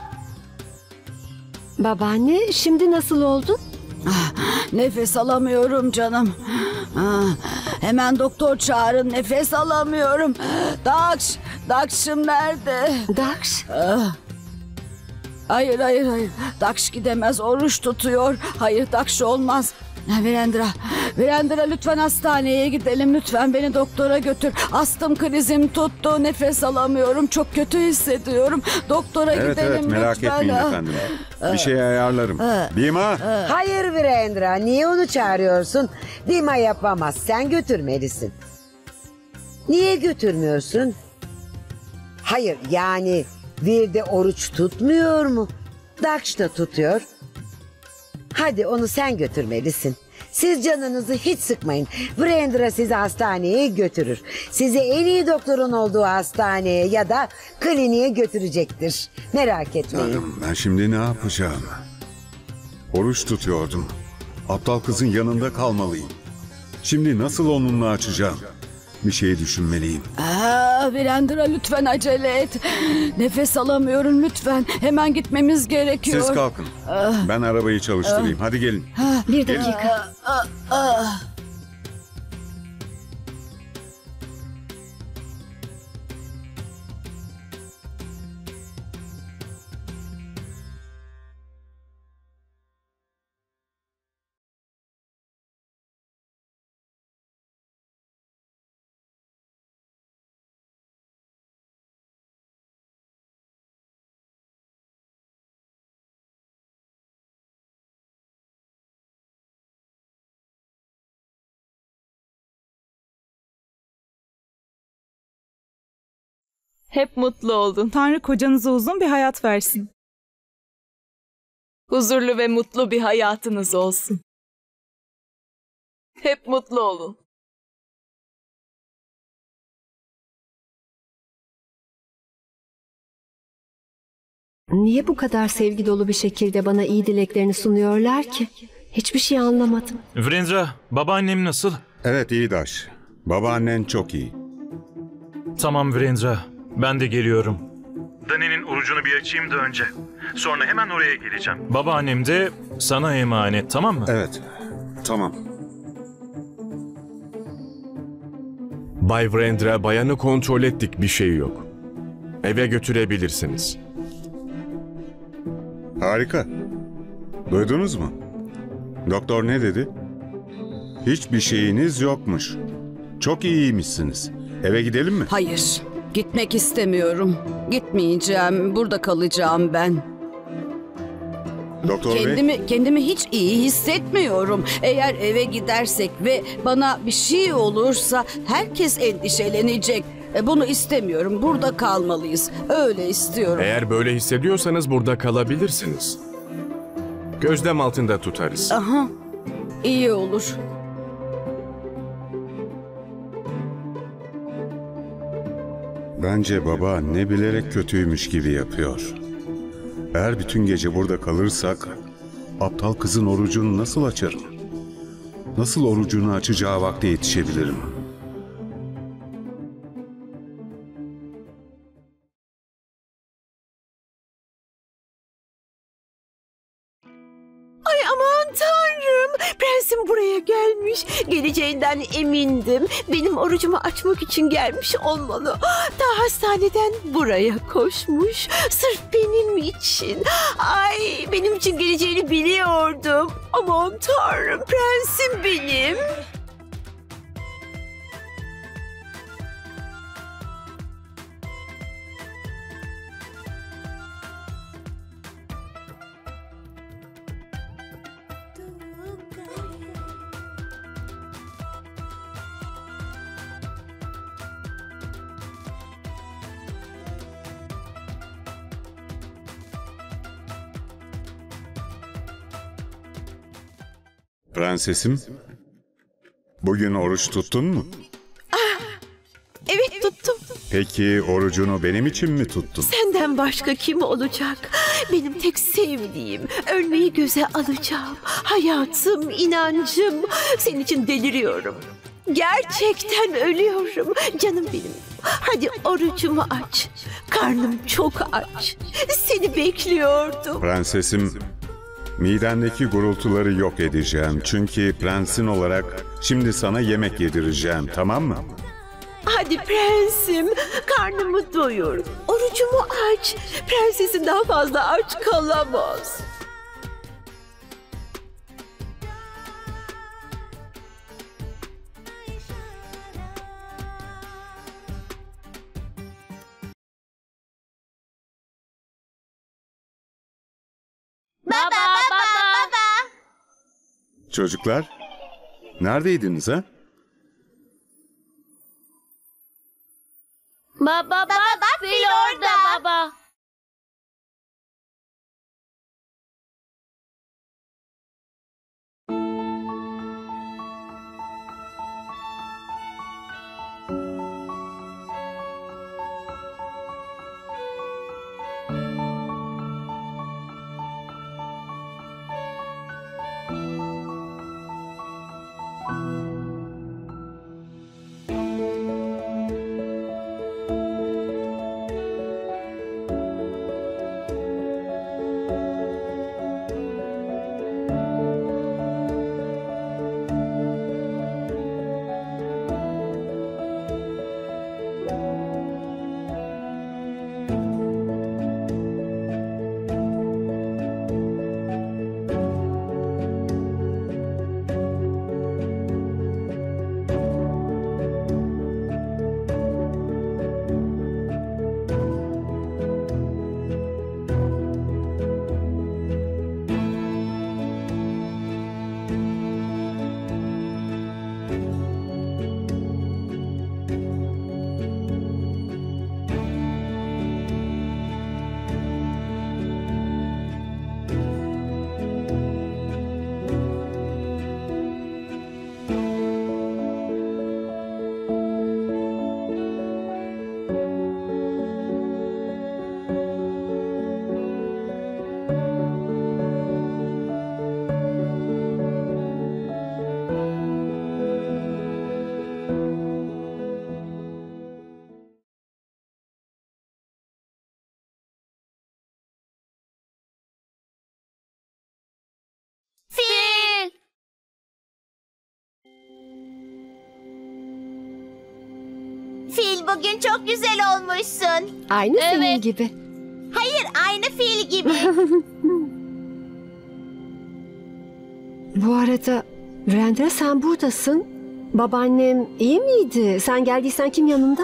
Babaanne, şimdi nasıl oldun? Ah, nefes alamıyorum canım. Ah, hemen doktor çağırın, nefes alamıyorum. Daksh, Daksh'ım nerede? Daksh? Ah. Hayır hayır hayır. Daksh gidemez, oruç tutuyor. Hayır, Daksh olmaz. Virendra, Virendra lütfen hastaneye gidelim. Lütfen beni doktora götür. Astım krizim tuttu. Nefes alamıyorum. Çok kötü hissediyorum. Doktora Evet gidelim evet merak lütfen. etmeyin efendim. Bir şey ayarlarım. Bima. Hayır Virendra, niye onu çağırıyorsun? Bima yapamaz, sen götürmelisin. Niye götürmüyorsun? Hayır, yani Vir de oruç tutmuyor mu? Daksh da tutuyor. Hadi onu sen götürmelisin. Siz canınızı hiç sıkmayın. Virendra sizi hastaneye götürür. Sizi en iyi doktorun olduğu hastaneye ya da kliniğe götürecektir. Merak etmeyin. Canım, ben şimdi ne yapacağım? Oruç tutuyordum. Aptal kızın yanında kalmalıyım. Şimdi nasıl onunla açacağım? Bir şey düşünmeliyim. Aa, Virendra lütfen acele et. Nefes alamıyorum lütfen. Hemen gitmemiz gerekiyor. Siz kalkın. Ben arabayı çalıştırayım. Hadi gelin. Bir dakika. Aa, aa. Hep mutlu olun. Tanrı kocanıza uzun bir hayat versin. Huzurlu ve mutlu bir hayatınız olsun. Hep mutlu olun. Niye bu kadar sevgi dolu bir şekilde bana iyi dileklerini sunuyorlar ki? Hiçbir şey anlamadım. Virendra, babaannem nasıl? Evet iyi Daş. Babaannen çok iyi. Tamam Virendra, ben de geliyorum. Dani'nin orucunu bir açayım da önce. Sonra hemen oraya geleceğim. Babaannem de sana emanet, tamam mı? Evet, tamam. Bay Virendra, bayanı kontrol ettik, bir şey yok. Eve götürebilirsiniz. Harika. Duydunuz mu? Doktor ne dedi? Hiçbir şeyiniz yokmuş. Çok iyiymişsiniz. Eve gidelim mi? Hayır, gitmek istemiyorum. Gitmeyeceğim, burada kalacağım ben. Doktor Kendimi Bey. kendimi hiç iyi hissetmiyorum. Eğer eve gidersek ve bana bir şey olursa herkes endişelenecek. E, bunu istemiyorum. Burada kalmalıyız. Öyle istiyorum. Eğer böyle hissediyorsanız burada kalabilirsiniz. Gözlem altında tutarız. Aha. İyi olur. Bence babaanne bilerek kötüymüş gibi yapıyor. Eğer bütün gece burada kalırsak aptal kızın orucunu nasıl açarım? Nasıl orucunu açacağı vakte yetişebilirim? Ay aman tanrım. Prensim buraya gelmiş. Geleceğinden emindim. Benim orucumu açmak için gelmiş olmalı. Ta hastaneden buraya koşmuş. Sırf benim için. Ay benim için geleceğini biliyordum. Aman tanrım, prensim benim. Prensesim, bugün oruç tuttun mu? Evet tuttum. Peki orucunu benim için mi tuttun? Senden başka kim olacak? Benim tek sevdiğim, ölmeyi göze alacağım. Hayatım, inancım. Senin için deliriyorum. Gerçekten ölüyorum. Canım benim. Hadi orucumu aç. Karnım çok aç. Seni bekliyordum. Prensesim, midendeki gurultuları yok edeceğim. Çünkü prensin olarak şimdi sana yemek yedireceğim, tamam mı? Hadi prensim, karnımı doyur. Orucumu aç. Prensesim daha fazla aç kalamaz. Baba, baba, baba. Çocuklar, neredeydiniz ha? Baba, baba, bak fil orada. Baba. Fil. Fil, bugün çok güzel olmuşsun. Aynı senin Evet. gibi. Hayır, aynı fil gibi. Bu arada Brenda, sen buradasın. Babaannem iyi miydi? Sen geldiysen kim yanında?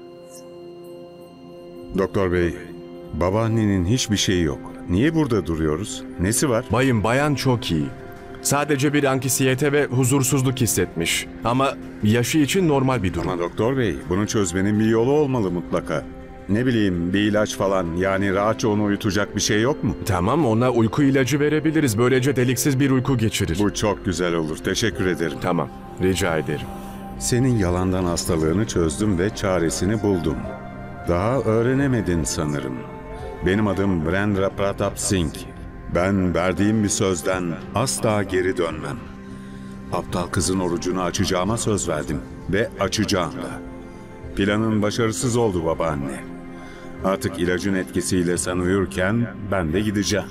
Doktor bey, babaannenin hiçbir şeyi yok. Niye burada duruyoruz? Nesi var? Bayım, bayan çok iyi. Sadece bir anksiyete ve huzursuzluk hissetmiş. Ama yaşı için normal bir durum. Ama doktor bey, bunu çözmenin bir yolu olmalı mutlaka. Ne bileyim, bir ilaç falan, yani rahatça onu uyutacak bir şey yok mu? Tamam, ona uyku ilacı verebiliriz. Böylece deliksiz bir uyku geçirir. Bu çok güzel olur. Teşekkür ederim. Tamam, rica ederim. Senin yalandan hastalığını çözdüm ve çaresini buldum. Daha öğrenemedin sanırım. Benim adım Brenda Pratap Singh. Ben verdiğim bir sözden asla geri dönmem. Aptal kızın orucunu açacağıma söz verdim ve açacağım da. Planın başarısız oldu babaanne. Artık ilacın etkisiyle sen uyurken ben de gideceğim.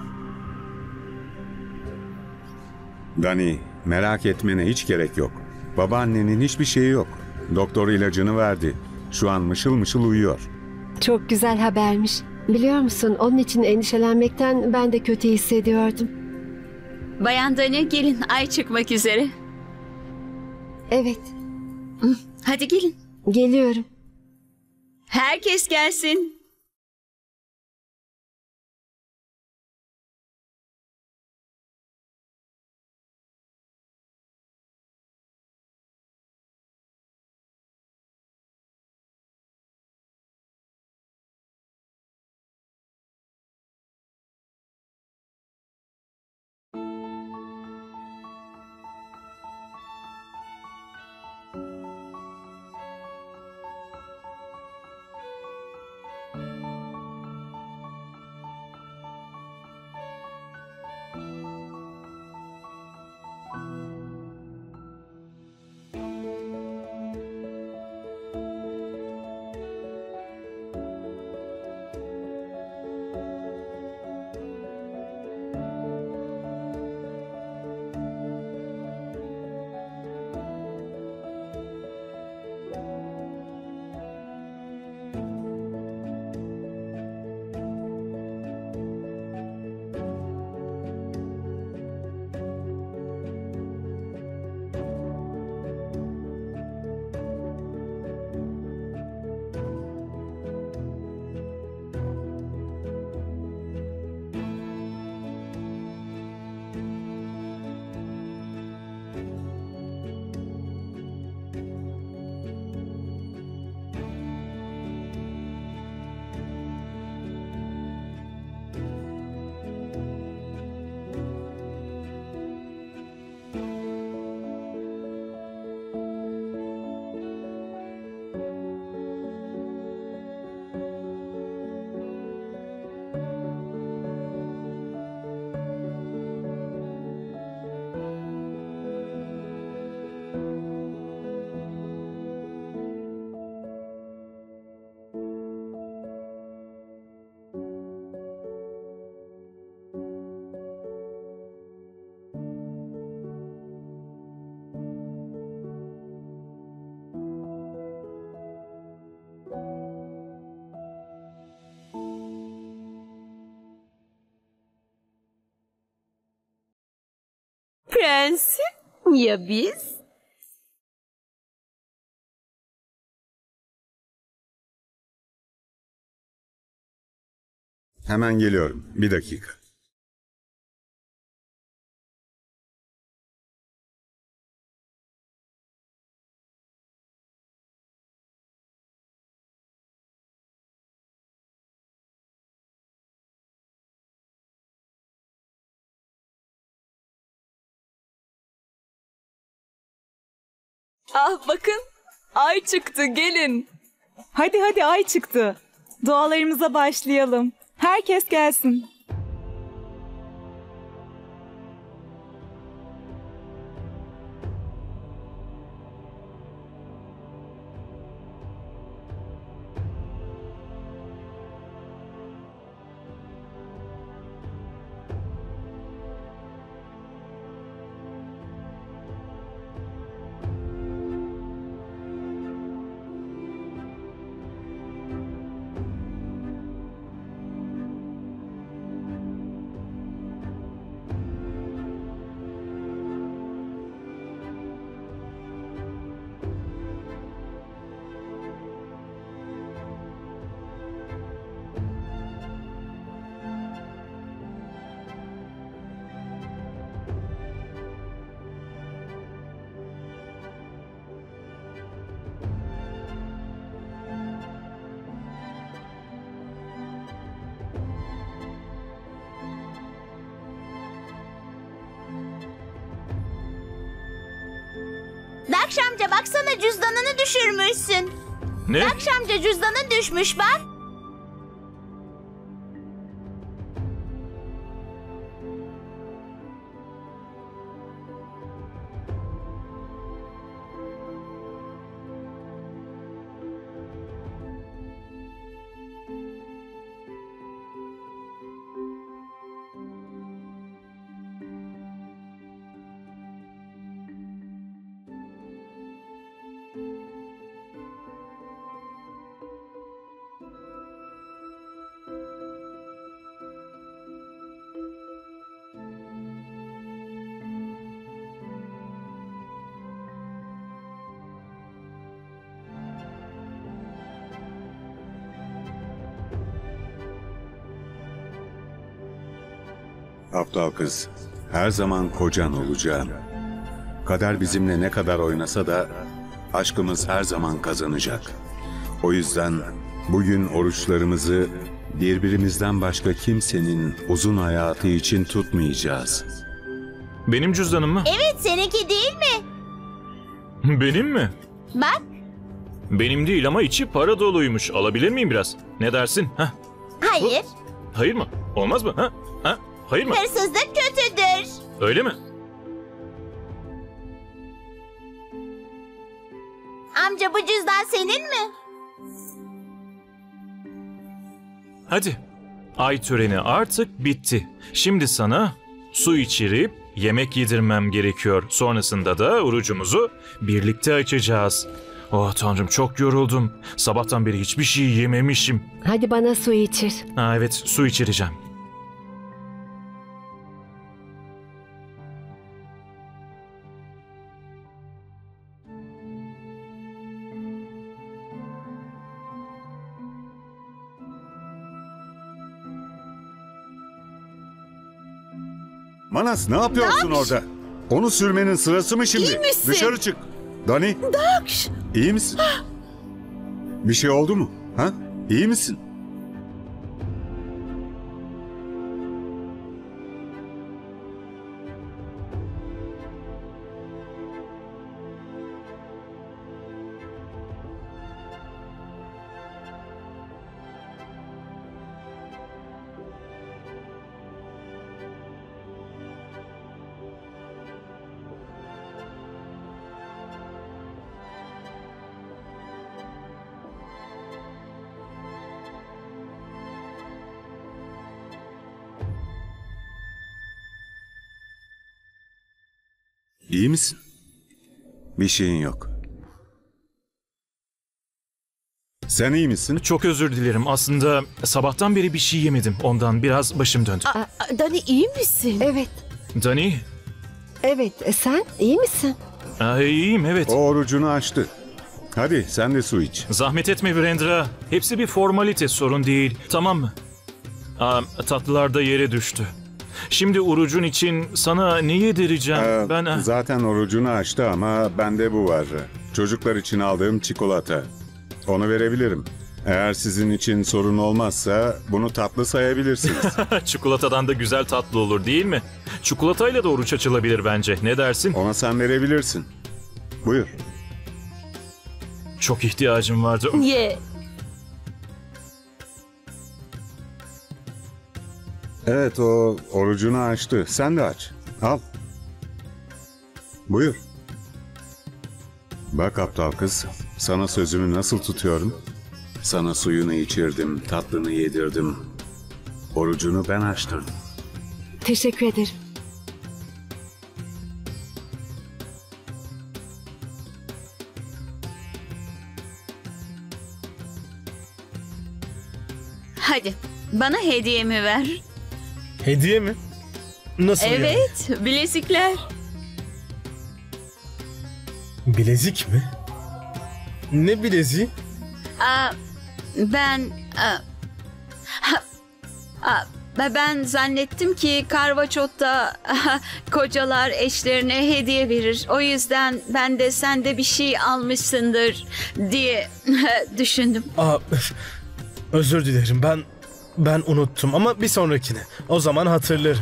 Dani, merak etmene hiç gerek yok. Babaannenin hiçbir şeyi yok. Doktor ilacını verdi. Şu an mışıl mışıl uyuyor. Çok güzel habermiş. Biliyor musun, onun için endişelenmekten ben de kötü hissediyordum. Bayan Dani, gelin, ay çıkmak üzere. Evet, Hadi gelin. geliyorum. Herkes gelsin. sensin ya biz? Hemen geliyorum. Bir dakika. Ah bakın, ay çıktı, gelin. Hadi hadi ay çıktı. Dualarımıza başlayalım. Herkes gelsin. Dakş amca baksana, cüzdanını düşürmüşsün. Ne? Dakş amca cüzdanın düşmüş bak. Aptal kız, her zaman kocan olacağım. Kader bizimle ne kadar oynasa da aşkımız her zaman kazanacak. O yüzden bugün oruçlarımızı birbirimizden başka kimsenin uzun hayatı için tutmayacağız. Benim cüzdanım mı? Evet, seninki değil mi? Benim mi? Bak. Benim değil ama içi para doluymuş. Alabilir miyim biraz? Ne dersin? Heh. Hayır. Hayır mı? Olmaz mı? Ha? Ha? Hayır mı? Hırsızlık kötüdür. Öyle mi? Amca bu cüzdan senin mi? Hadi. Ay töreni artık bitti. Şimdi sana su içirip yemek yedirmem gerekiyor. Sonrasında da orucumuzu birlikte açacağız. Oh tanrım, çok yoruldum. Sabahtan beri hiçbir şey yememişim. Hadi bana su içir. Ha, evet, su içireceğim. Manas, ne yapıyorsun Dakş! orada? Onu sürmenin sırası mı şimdi? İyi misin? Dışarı çık. Dani, Dakş! iyi misin? Bir şey oldu mu? Ha? İyi misin? İyi misin? Bir şeyin yok. Sen iyi misin? Çok özür dilerim. Aslında sabahtan beri bir şey yemedim. Ondan biraz başım döndü. Aa, Dani iyi misin? Evet. Dani, Evet, e, sen iyi misin? Aa, iyiyim evet. O orucunu açtı. Hadi sen de su iç. Zahmet etme Virendra. Hepsi bir formalite, sorun değil. Tamam mı? Aa, tatlılar da yere düştü. Şimdi orucun için sana ne yedireceğim? Ee, ben ah, Zaten orucunu açtı ama bende bu var. Çocuklar için aldığım çikolata. Onu verebilirim. Eğer sizin için sorun olmazsa bunu tatlı sayabilirsiniz. çikolatadan da güzel tatlı olur değil mi? Çikolatayla da oruç açılabilir bence. Ne dersin? Ona sen verebilirsin. Buyur. Çok ihtiyacım vardı. Ye. Evet, o orucunu açtı. Sen de aç. Al. Buyur. Bak aptal kız, sana sözümü nasıl tutuyorum? Sana suyunu içirdim, tatlını yedirdim. Orucunu ben açtırdım. Teşekkür ederim. Hadi bana hediyemi ver. Hediye mi? Nasıl yani? Evet, bilezikler. Bilezik mi? Ne bileziği? Aa, ben... Aa, ha, aa, ben zannettim ki Karvaçot'ta aha, kocalar eşlerine hediye verir. O yüzden ben de sen de bir şey almışsındır diye düşündüm. Aa, özür dilerim, ben ben unuttum ama bir sonrakine. O zaman hatırlarım.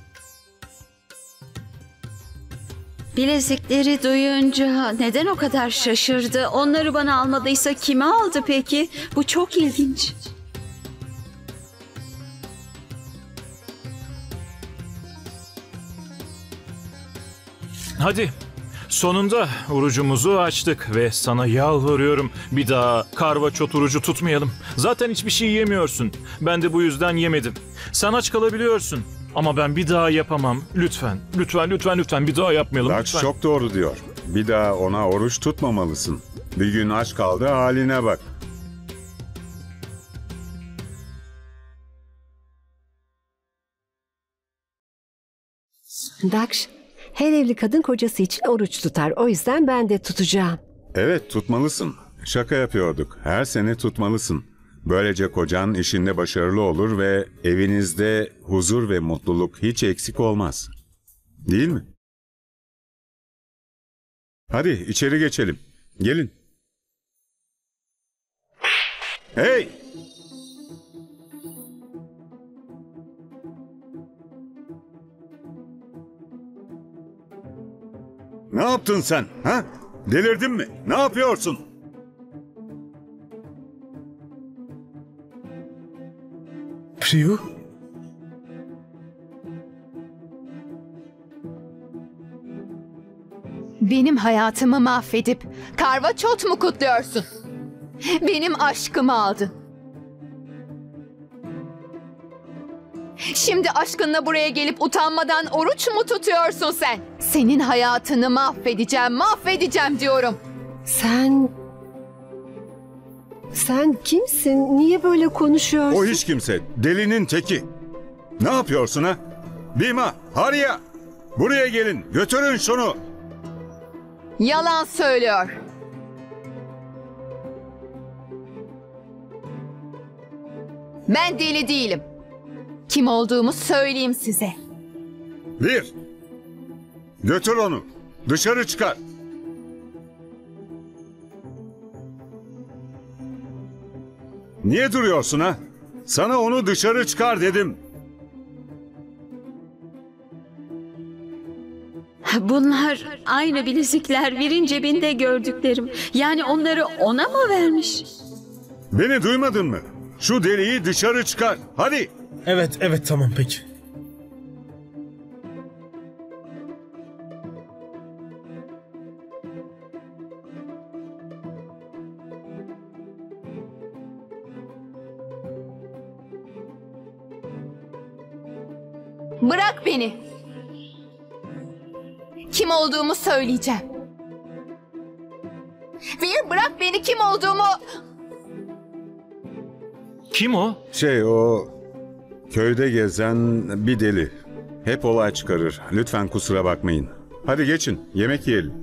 Bilezikleri duyunca neden o kadar şaşırdı? Onları bana almadıysa kime aldı peki? Bu çok ilginç. Hadi. Sonunda orucumuzu açtık ve sana yalvarıyorum bir daha karvaçot orucu tutmayalım. Zaten hiçbir şey yemiyorsun. Ben de bu yüzden yemedim. Sen aç kalabiliyorsun. Ama ben bir daha yapamam. Lütfen, lütfen, lütfen, lütfen bir daha yapmayalım. Dax lütfen. çok doğru diyor. Bir daha ona oruç tutmamalısın. Bir gün aç kaldı, haline bak. Daksh, her evli kadın kocası için oruç tutar. O yüzden ben de tutacağım. Evet, tutmalısın. Şaka yapıyorduk. Her sene tutmalısın. Böylece kocan işinde başarılı olur ve evinizde huzur ve mutluluk hiç eksik olmaz. Değil mi? Hadi içeri geçelim. Gelin. Hey! Ne yaptın sen? Ha? Delirdin mi? Ne yapıyorsun? Priyu? Benim hayatımı mahvedip karvaçot mu kutluyorsun? Benim aşkımı aldın. Şimdi aşkınla buraya gelip utanmadan oruç mu tutuyorsun sen? Senin hayatını mahvedeceğim, mahvedeceğim diyorum. Sen... Sen kimsin? Niye böyle konuşuyorsun? O hiç kimse. Delinin teki. Ne yapıyorsun ha? Bima, Harya! Buraya gelin. Götürün şunu. Yalan söylüyor. Ben deli değilim. Kim olduğumu söyleyeyim size. Bir. Götür onu. Dışarı çıkar. Niye duruyorsun ha? Sana onu dışarı çıkar dedim. Bunlar aynı bilezikler, Vir'in cebinde gördüklerim. Yani onları ona mı vermiş? Beni duymadın mı? Şu deliği dışarı çıkar. Hadi. Evet, evet tamam peki. Bırak beni. Kim olduğumu söyleyeceğim. Vir, bırak beni, kim olduğumu... Kim o? Şey o köyde gezen bir deli. Hep olay çıkarır. Lütfen kusura bakmayın. Hadi geçin, yemek yiyelim.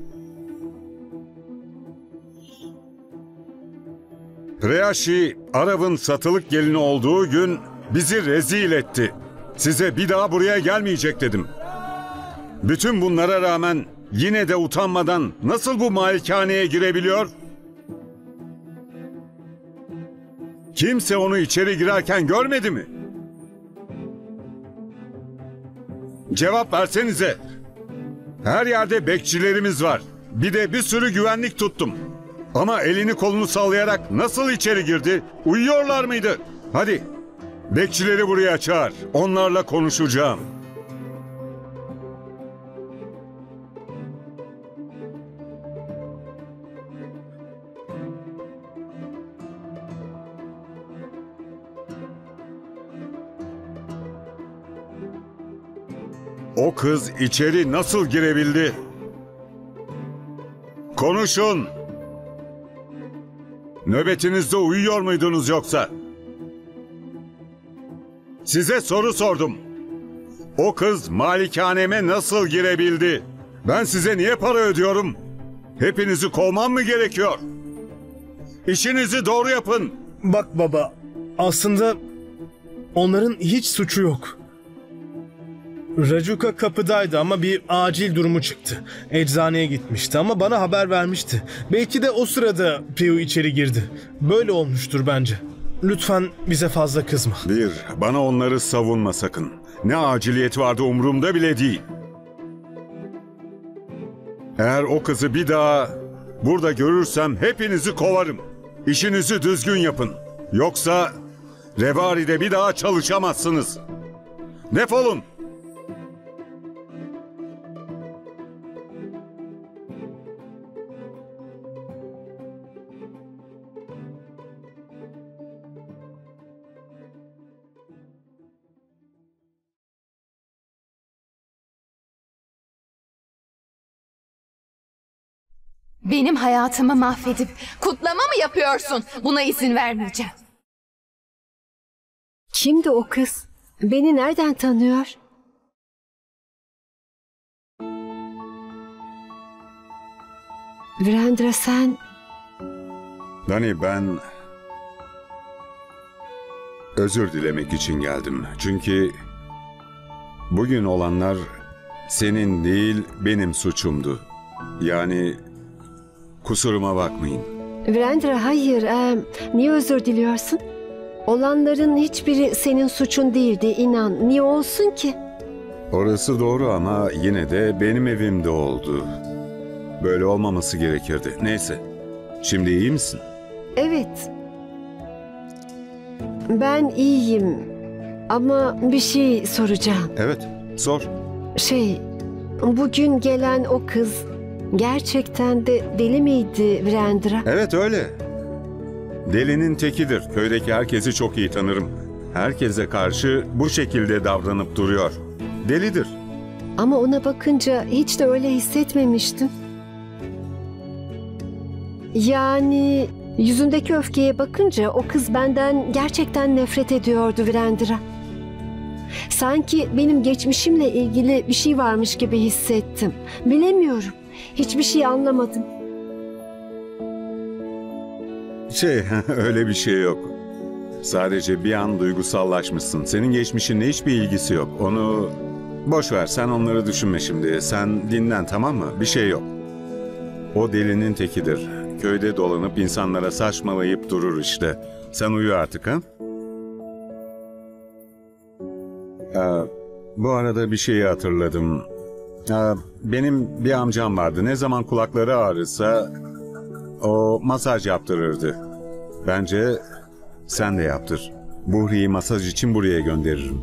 Preyashi, Arav'ın satılık gelini olduğu gün bizi rezil etti. Size bir daha buraya gelmeyecek dedim. Bütün bunlara rağmen yine de utanmadan nasıl bu malikaneye girebiliyor? Kimse onu içeri girerken görmedi mi? Cevap versenize. Her yerde bekçilerimiz var. Bir de bir sürü güvenlik tuttum. Ama elini kolunu sallayarak nasıl içeri girdi? Uyuyorlar mıydı? Hadi, bekçileri buraya çağır. Onlarla konuşacağım. O kız içeri nasıl girebildi? Konuşun. Nöbetinizde uyuyor muydunuz yoksa? Size soru sordum. O kız malikaneme nasıl girebildi? Ben size niye para ödüyorum? Hepinizi kovmam mı gerekiyor? İşinizi doğru yapın. Bak baba, aslında onların hiç suçu yok. Rajuka kapıdaydı ama bir acil durumu çıktı. Eczaneye gitmişti ama bana haber vermişti. Belki de o sırada Priyu içeri girdi. Böyle olmuştur bence. Lütfen bize fazla kızma. Bir, bana onları savunma sakın. Ne aciliyeti vardı umurumda bile değil. Eğer o kızı bir daha burada görürsem hepinizi kovarım. İşinizi düzgün yapın. Yoksa Revari'de bir daha çalışamazsınız. Defolun. Benim hayatımı mahvedip kutlama mı yapıyorsun? Buna izin vermeyeceğim. Kimdi o kız? Beni nereden tanıyor? Virendra sen... Dani, ben özür dilemek için geldim. Çünkü bugün olanlar senin değil benim suçumdu. Yani kusuruma bakmayın. Virendra hayır. Ee, niye özür diliyorsun? Olanların hiçbiri senin suçun değildi, inan. Niye olsun ki? Orası doğru ama yine de benim evimde oldu. Böyle olmaması gerekirdi. Neyse. Şimdi iyi misin? Evet. Ben iyiyim. Ama bir şey soracağım. Evet, sor. Şey, bugün gelen o kız gerçekten de deli miydi Virendra? Evet öyle. Delinin tekidir. Köydeki herkesi çok iyi tanırım. Herkese karşı bu şekilde davranıp duruyor. Delidir. Ama ona bakınca hiç de öyle hissetmemiştim. Yani yüzündeki öfkeye bakınca o kız benden gerçekten nefret ediyordu Virendra. Sanki benim geçmişimle ilgili bir şey varmış gibi hissettim. Bilemiyorum. Hiçbir şey anlamadım. Şey, öyle bir şey yok. Sadece bir an duygusallaşmışsın. Senin geçmişinle hiçbir ilgisi yok. Onu boş ver, sen onları düşünme şimdi. Sen dinlen, tamam mı? Bir şey yok. O delinin tekidir. Köyde dolanıp insanlara saçmalayıp durur işte. Sen uyu artık ha? Ee, bu arada bir şeyi hatırladım. Ee, benim bir amcam vardı. Ne zaman kulakları ağrısa o masaj yaptırırdı. Bence sen de yaptır. Buhri'yi masaj için buraya gönderirim.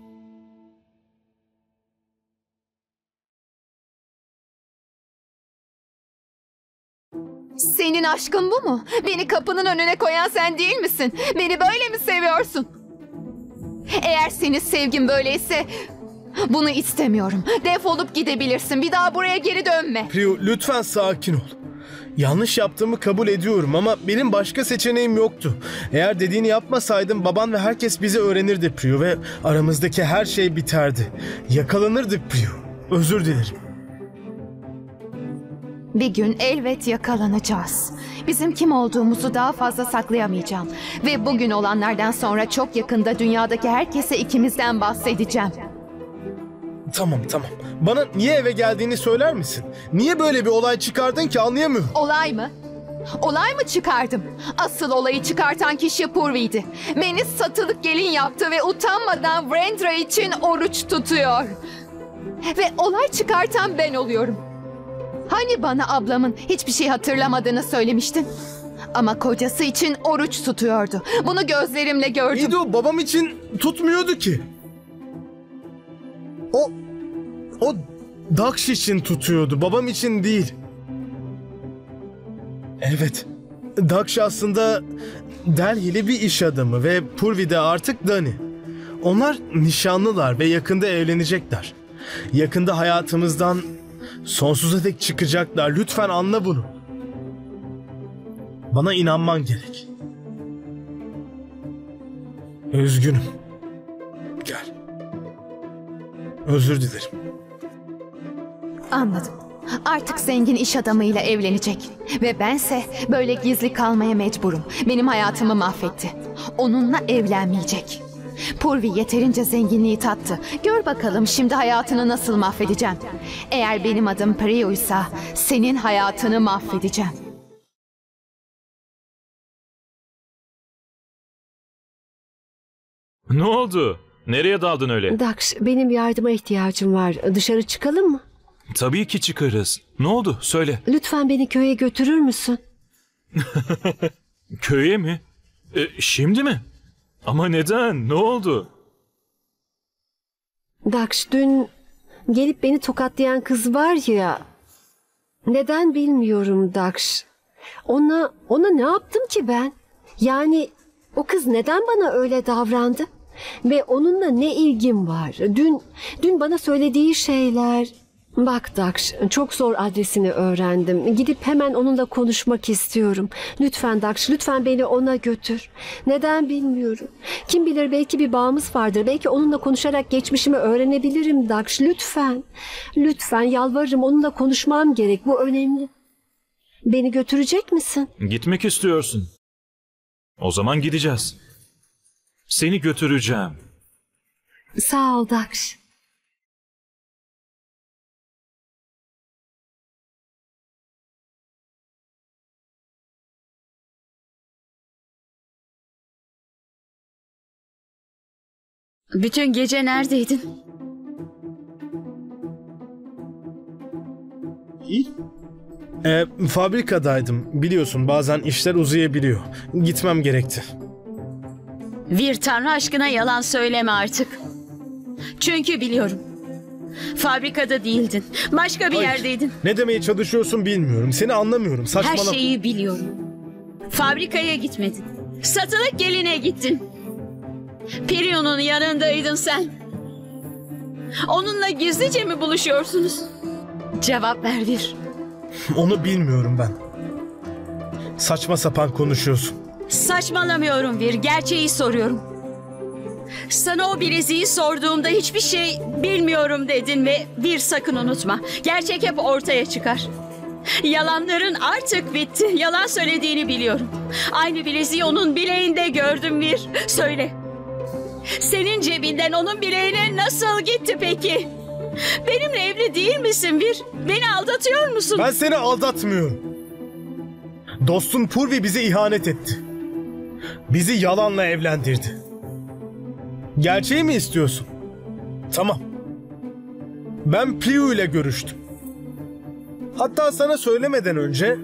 Senin aşkın bu mu? Beni kapının önüne koyan sen değil misin? Beni böyle mi seviyorsun? Eğer senin sevgin böyleyse bunu istemiyorum. Defolup gidebilirsin. Bir daha buraya geri dönme. Priyu, lütfen sakin ol. Yanlış yaptığımı kabul ediyorum ama benim başka seçeneğim yoktu. Eğer dediğini yapmasaydım baban ve herkes bizi öğrenirdi Priyu ve aramızdaki her şey biterdi. Yakalanırdık Priyu. Özür dilerim. Bir gün elbet yakalanacağız. Bizim kim olduğumuzu daha fazla saklayamayacağım. Ve bugün olanlardan sonra çok yakında dünyadaki herkese ikimizden bahsedeceğim. Tamam tamam. Bana niye eve geldiğini söyler misin? Niye böyle bir olay çıkardın ki anlayamıyorum. Olay mı? Olay mı çıkardım? Asıl olayı çıkartan kişi Purvi'ydi. Beni satılık gelin yaptı ve utanmadan Vrendra için oruç tutuyor. Ve olay çıkartan ben oluyorum. Hani bana ablamın hiçbir şey hatırlamadığını söylemiştin? Ama kocası için oruç tutuyordu. Bunu gözlerimle gördüm. İyi de o babam için tutmuyordu ki. O, o Daksh için tutuyordu, babam için değil. Evet, Daksh aslında Delhi'li bir iş adamı ve Purvi de artık Dani. Onlar nişanlılar ve yakında evlenecekler. Yakında hayatımızdan sonsuza dek çıkacaklar. Lütfen anla bunu. Bana inanman gerek. Üzgünüm. Gel. Özür dilerim. Anladım. Artık zengin iş adamıyla evlenecek. Ve bense böyle gizli kalmaya mecburum. Benim hayatımı mahvetti. Onunla evlenmeyecek. Purvi yeterince zenginliği tattı. Gör bakalım şimdi hayatını nasıl mahvedeceğim. Eğer benim adım Priyu'ysa senin hayatını mahvedeceğim. Ne oldu? Nereye daldın öyle? Daksh, benim yardıma ihtiyacım var. Dışarı çıkalım mı? Tabii ki çıkarız. Ne oldu? Söyle. Lütfen beni köye götürür müsün? Köye mi? E, şimdi mi? Ama neden? Ne oldu? Daksh, dün gelip beni tokatlayan kız var ya. Neden bilmiyorum Daksh. Ona, ona ne yaptım ki ben? Yani o kız neden bana öyle davrandı? Ve onunla ne ilgim var? Dün, dün bana söylediği şeyler... Bak Daksh, çok zor adresini öğrendim. Gidip hemen onunla konuşmak istiyorum. Lütfen Daksh, lütfen beni ona götür. Neden bilmiyorum. Kim bilir belki bir bağımız vardır. Belki onunla konuşarak geçmişimi öğrenebilirim Daksh. Lütfen, lütfen yalvarırım, onunla konuşmam gerek. Bu önemli. Beni götürecek misin? Gitmek istiyorsun. O zaman gideceğiz. Seni götüreceğim. Sağ ol Daksh. Bütün gece neredeydin? İyi. Ee, fabrikadaydım. Biliyorsun bazen işler uzayabiliyor. Gitmem gerekti. Vir, Tanrı aşkına yalan söyleme artık. Çünkü biliyorum. Fabrikada değildin. Başka bir Hayır. yerdeydin. Ne demeye çalışıyorsun bilmiyorum. Seni anlamıyorum. Saçmalama. Her şeyi biliyorum. Fabrikaya gitmedin. Satılık geline gittin. Priyu'nun yanındaydın sen. Onunla gizlice mi buluşuyorsunuz? Cevap ver Vir. Onu bilmiyorum ben. Saçma sapan konuşuyorsun. Saçmalamıyorum Vir. Gerçeği soruyorum. Sana o bileziği sorduğumda hiçbir şey bilmiyorum dedin ve Vir, sakın unutma. Gerçek hep ortaya çıkar. Yalanların artık bitti. Yalan söylediğini biliyorum. Aynı bileziği onun bileğinde gördüm Vir. Söyle. Senin cebinden onun bileğine nasıl gitti peki? Benimle evli değil misin Vir? Beni aldatıyor musun? Ben seni aldatmıyorum. Dostun Purvi bize ihanet etti. Bizi yalanla evlendirdi. Gerçeği mi istiyorsun? Tamam. Ben Priyu ile görüştüm. Hatta sana söylemeden önce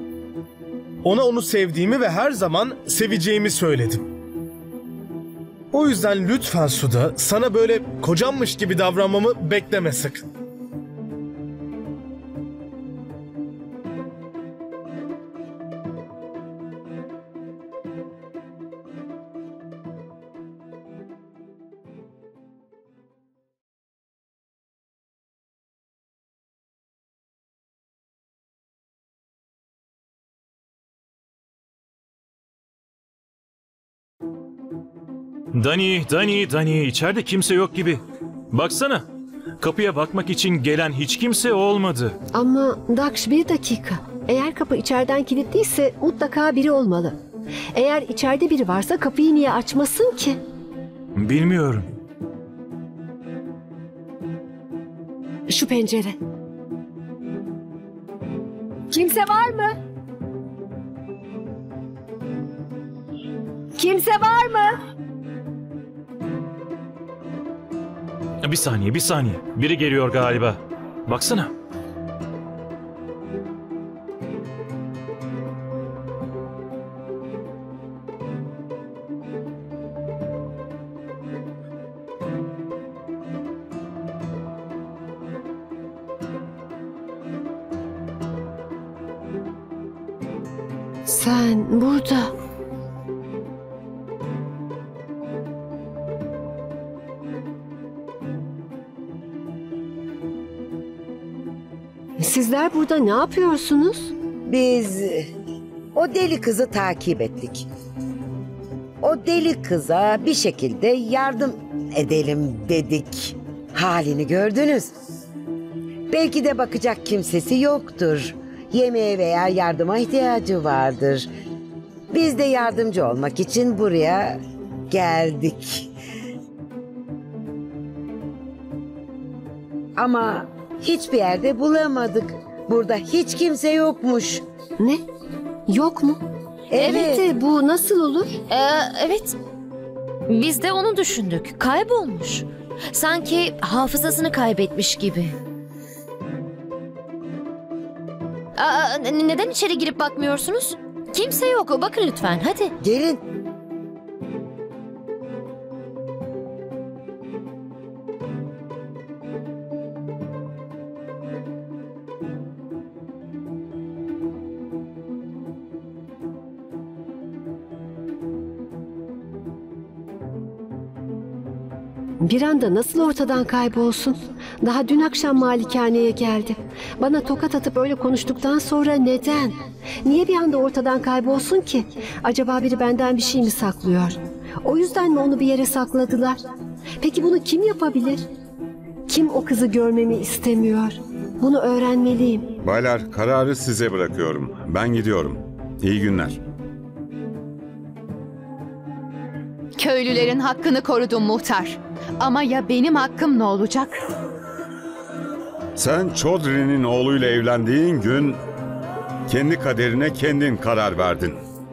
ona onu sevdiğimi ve her zaman seveceğimi söyledim. O yüzden lütfen Suda, sana böyle kocammış gibi davranmamı bekleme sakın. Dani, Dani, Dani. İçeride kimse yok gibi. Baksana. Kapıya bakmak için gelen hiç kimse olmadı. Ama Daksh, bir dakika. Eğer kapı içeriden kilitliyse mutlaka biri olmalı. Eğer içeride biri varsa kapıyı niye açmasın ki? Bilmiyorum. Şu pencere. Kimse var mı? Kimse var mı? Bir saniye, bir saniye. Biri geliyor galiba. Baksana. Sen burada. Sizler burada ne yapıyorsunuz? Biz o deli kızı takip ettik. O deli kıza bir şekilde yardım edelim dedik. Halini gördünüz. Belki de bakacak kimsesi yoktur. Yemeğe veya yardıma ihtiyacı vardır. Biz de yardımcı olmak için buraya geldik. Ama hiçbir yerde bulamadık. Burada hiç kimse yokmuş. Ne? Yok mu? Evet. de bu nasıl olur? Ee, evet. Biz de onu düşündük. Kaybolmuş. Sanki hafızasını kaybetmiş gibi. Aa, n- neden içeri girip bakmıyorsunuz? Kimse yok. Bakın lütfen. Hadi. Gelin. Bir anda nasıl ortadan kaybolsun? Daha dün akşam malikaneye geldi. Bana tokat atıp öyle konuştuktan sonra neden? Niye bir anda ortadan kaybolsun ki? Acaba biri benden bir şey mi saklıyor? O yüzden mi onu bir yere sakladılar? Peki bunu kim yapabilir? Kim o kızı görmemi istemiyor? Bunu öğrenmeliyim. Baylar, kararı size bırakıyorum. Ben gidiyorum. İyi günler. Köylülerin hakkını korudum muhtar. Ama ya benim hakkım ne olacak? Sen Chaudhry'nin oğluyla evlendiğin gün kendi kaderine kendin karar verdin.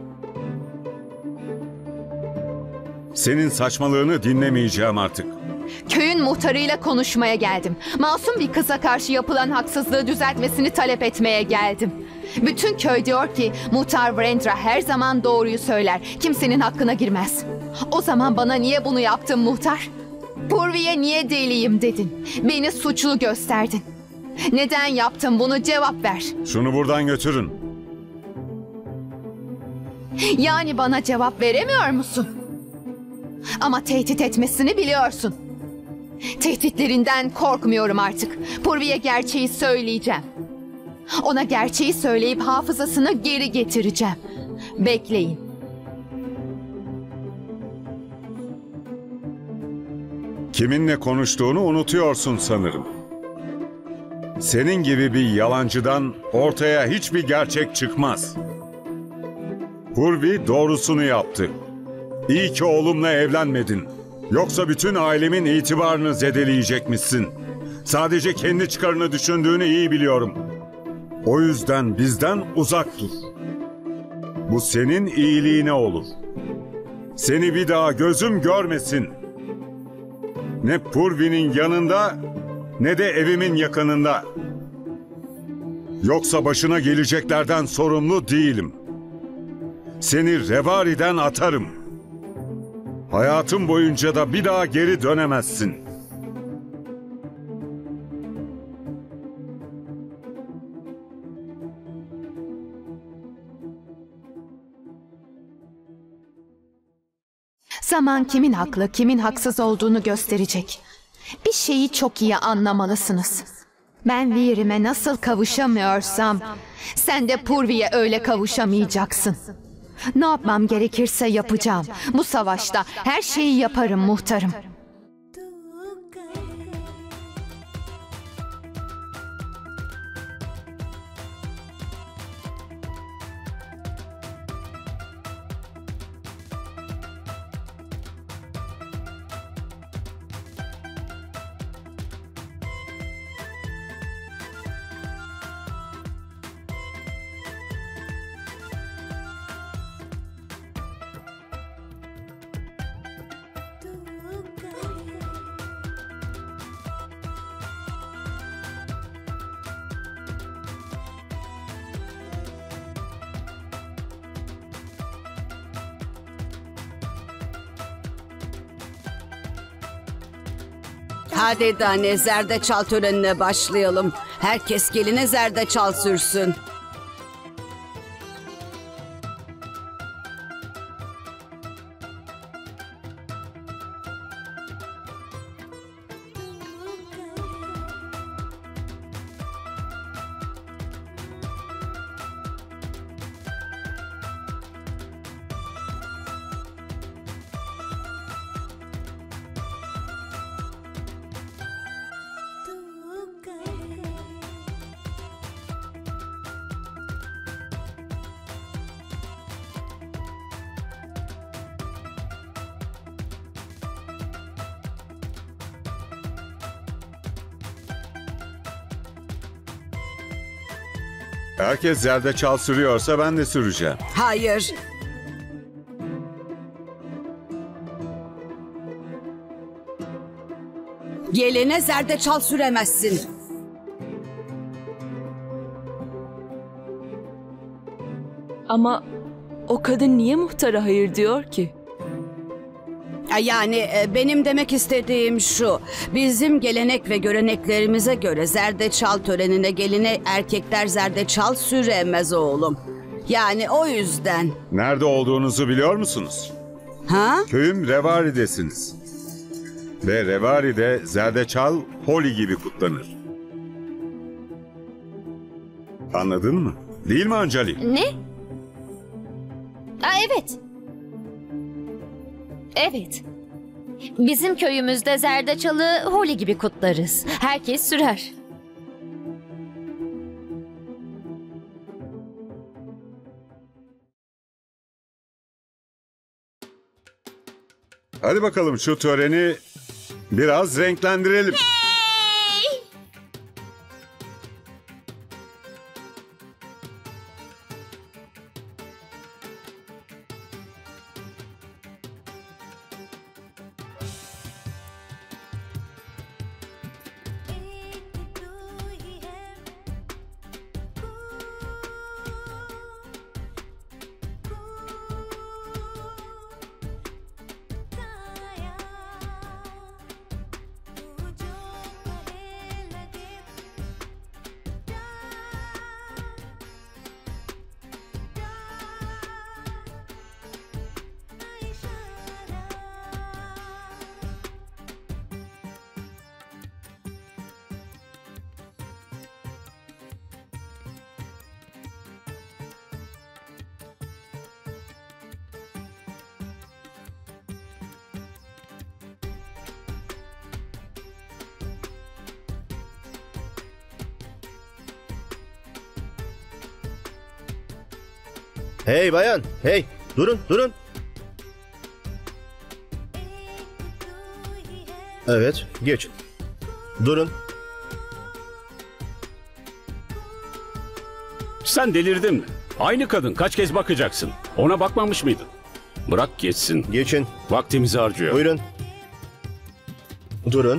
Senin saçmalığını dinlemeyeceğim artık. Köyün muhtarıyla konuşmaya geldim. Masum bir kıza karşı yapılan haksızlığı düzeltmesini talep etmeye geldim. Bütün köy diyor ki muhtar Virendra her zaman doğruyu söyler. Kimsenin hakkına girmez. O zaman bana niye bunu yaptın muhtar? Purvi'ye niye deliyim dedin. Beni suçlu gösterdin. Neden yaptın bunu, cevap ver. Şunu buradan götürün. Yani bana cevap veremiyor musun? Ama tehdit etmesini biliyorsun. Tehditlerinden korkmuyorum artık. Purvi'ye gerçeği söyleyeceğim. Ona gerçeği söyleyip hafızasını geri getireceğim. Bekleyin. Kiminle konuştuğunu unutuyorsun sanırım. Senin gibi bir yalancıdan ortaya hiçbir gerçek çıkmaz. Purvi doğrusunu yaptı. İyi ki oğlumla evlenmedin. Yoksa bütün ailemin itibarını zedeleyecekmişsin. Sadece kendi çıkarını düşündüğünü iyi biliyorum. O yüzden bizden uzak dur. Bu senin iyiliğine olur. Seni bir daha gözüm görmesin. Ne Purvi'nin yanında ne de evimin yakınında. Yoksa başına geleceklerden sorumlu değilim. Seni Revari'den atarım. Hayatın boyunca da bir daha geri dönemezsin. Zaman kimin haklı, kimin haksız olduğunu gösterecek. Bir şeyi çok iyi anlamalısınız. Ben Veer'ime nasıl kavuşamıyorsam, sen de Purvi'ye öyle kavuşamayacaksın. Ne yapmam gerekirse yapacağım. Bu savaşta her şeyi yaparım muhtarım. Hadi Dani, zerdeçal törenine başlayalım. Herkes geline zerdeçal sürsün. Herkes zerdeçal sürüyorsa ben de süreceğim. Hayır. Geline zerdeçal süremezsin. Ama o kadın niye muhtara hayır diyor ki? Yani e, benim demek istediğim şu. Bizim gelenek ve göreneklerimize göre zerdeçal törenine geline erkekler zerdeçal süremez oğlum. Yani o yüzden. Nerede olduğunuzu biliyor musunuz? Ha? Köyüm Revari'desiniz. Ve Revari'de zerdeçal Holi gibi kutlanır. Anladın mı? Değil mi Anjali? Ne? Aa, evet. Evet. Bizim köyümüzde zerdeçalı Holi gibi kutlarız. Herkes sürer. Hadi bakalım şu töreni biraz renklendirelim. Hey bayan, hey durun durun. Evet, geç. Durun. Sen delirdin mi? Aynı kadın, kaç kez bakacaksın? Ona bakmamış mıydın? Bırak geçsin. Geçin. Vaktimizi harcıyor. Buyurun. Durun.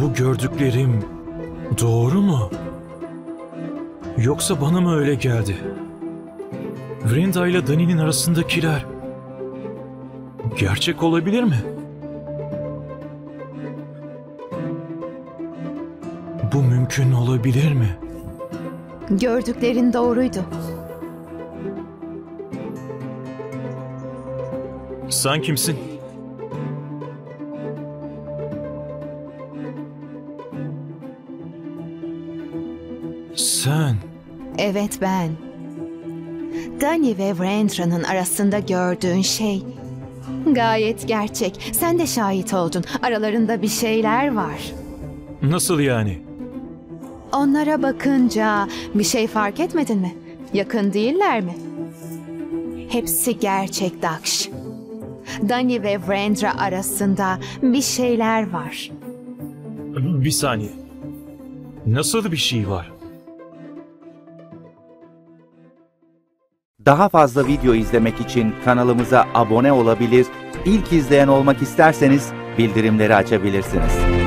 Bu gördüklerim doğru mu? Yoksa bana mı öyle geldi? Vrenda ile Dani'nin arasındakiler gerçek olabilir mi? Bu mümkün olabilir mi? Gördüklerin doğruydu. Sen kimsin? Sen. Evet ben. Dani ve Vrendra'nın arasında gördüğün şey gayet gerçek. Sen de şahit oldun. Aralarında bir şeyler var. Nasıl yani? Onlara bakınca bir şey fark etmedin mi? Yakın değiller mi? Hepsi gerçek Daksh. Dani ve Vrendra arasında bir şeyler var. Bir saniye. Nasıl bir şey var? Daha fazla video izlemek için kanalımıza abone olabilir, ilk izleyen olmak isterseniz bildirimleri açabilirsiniz.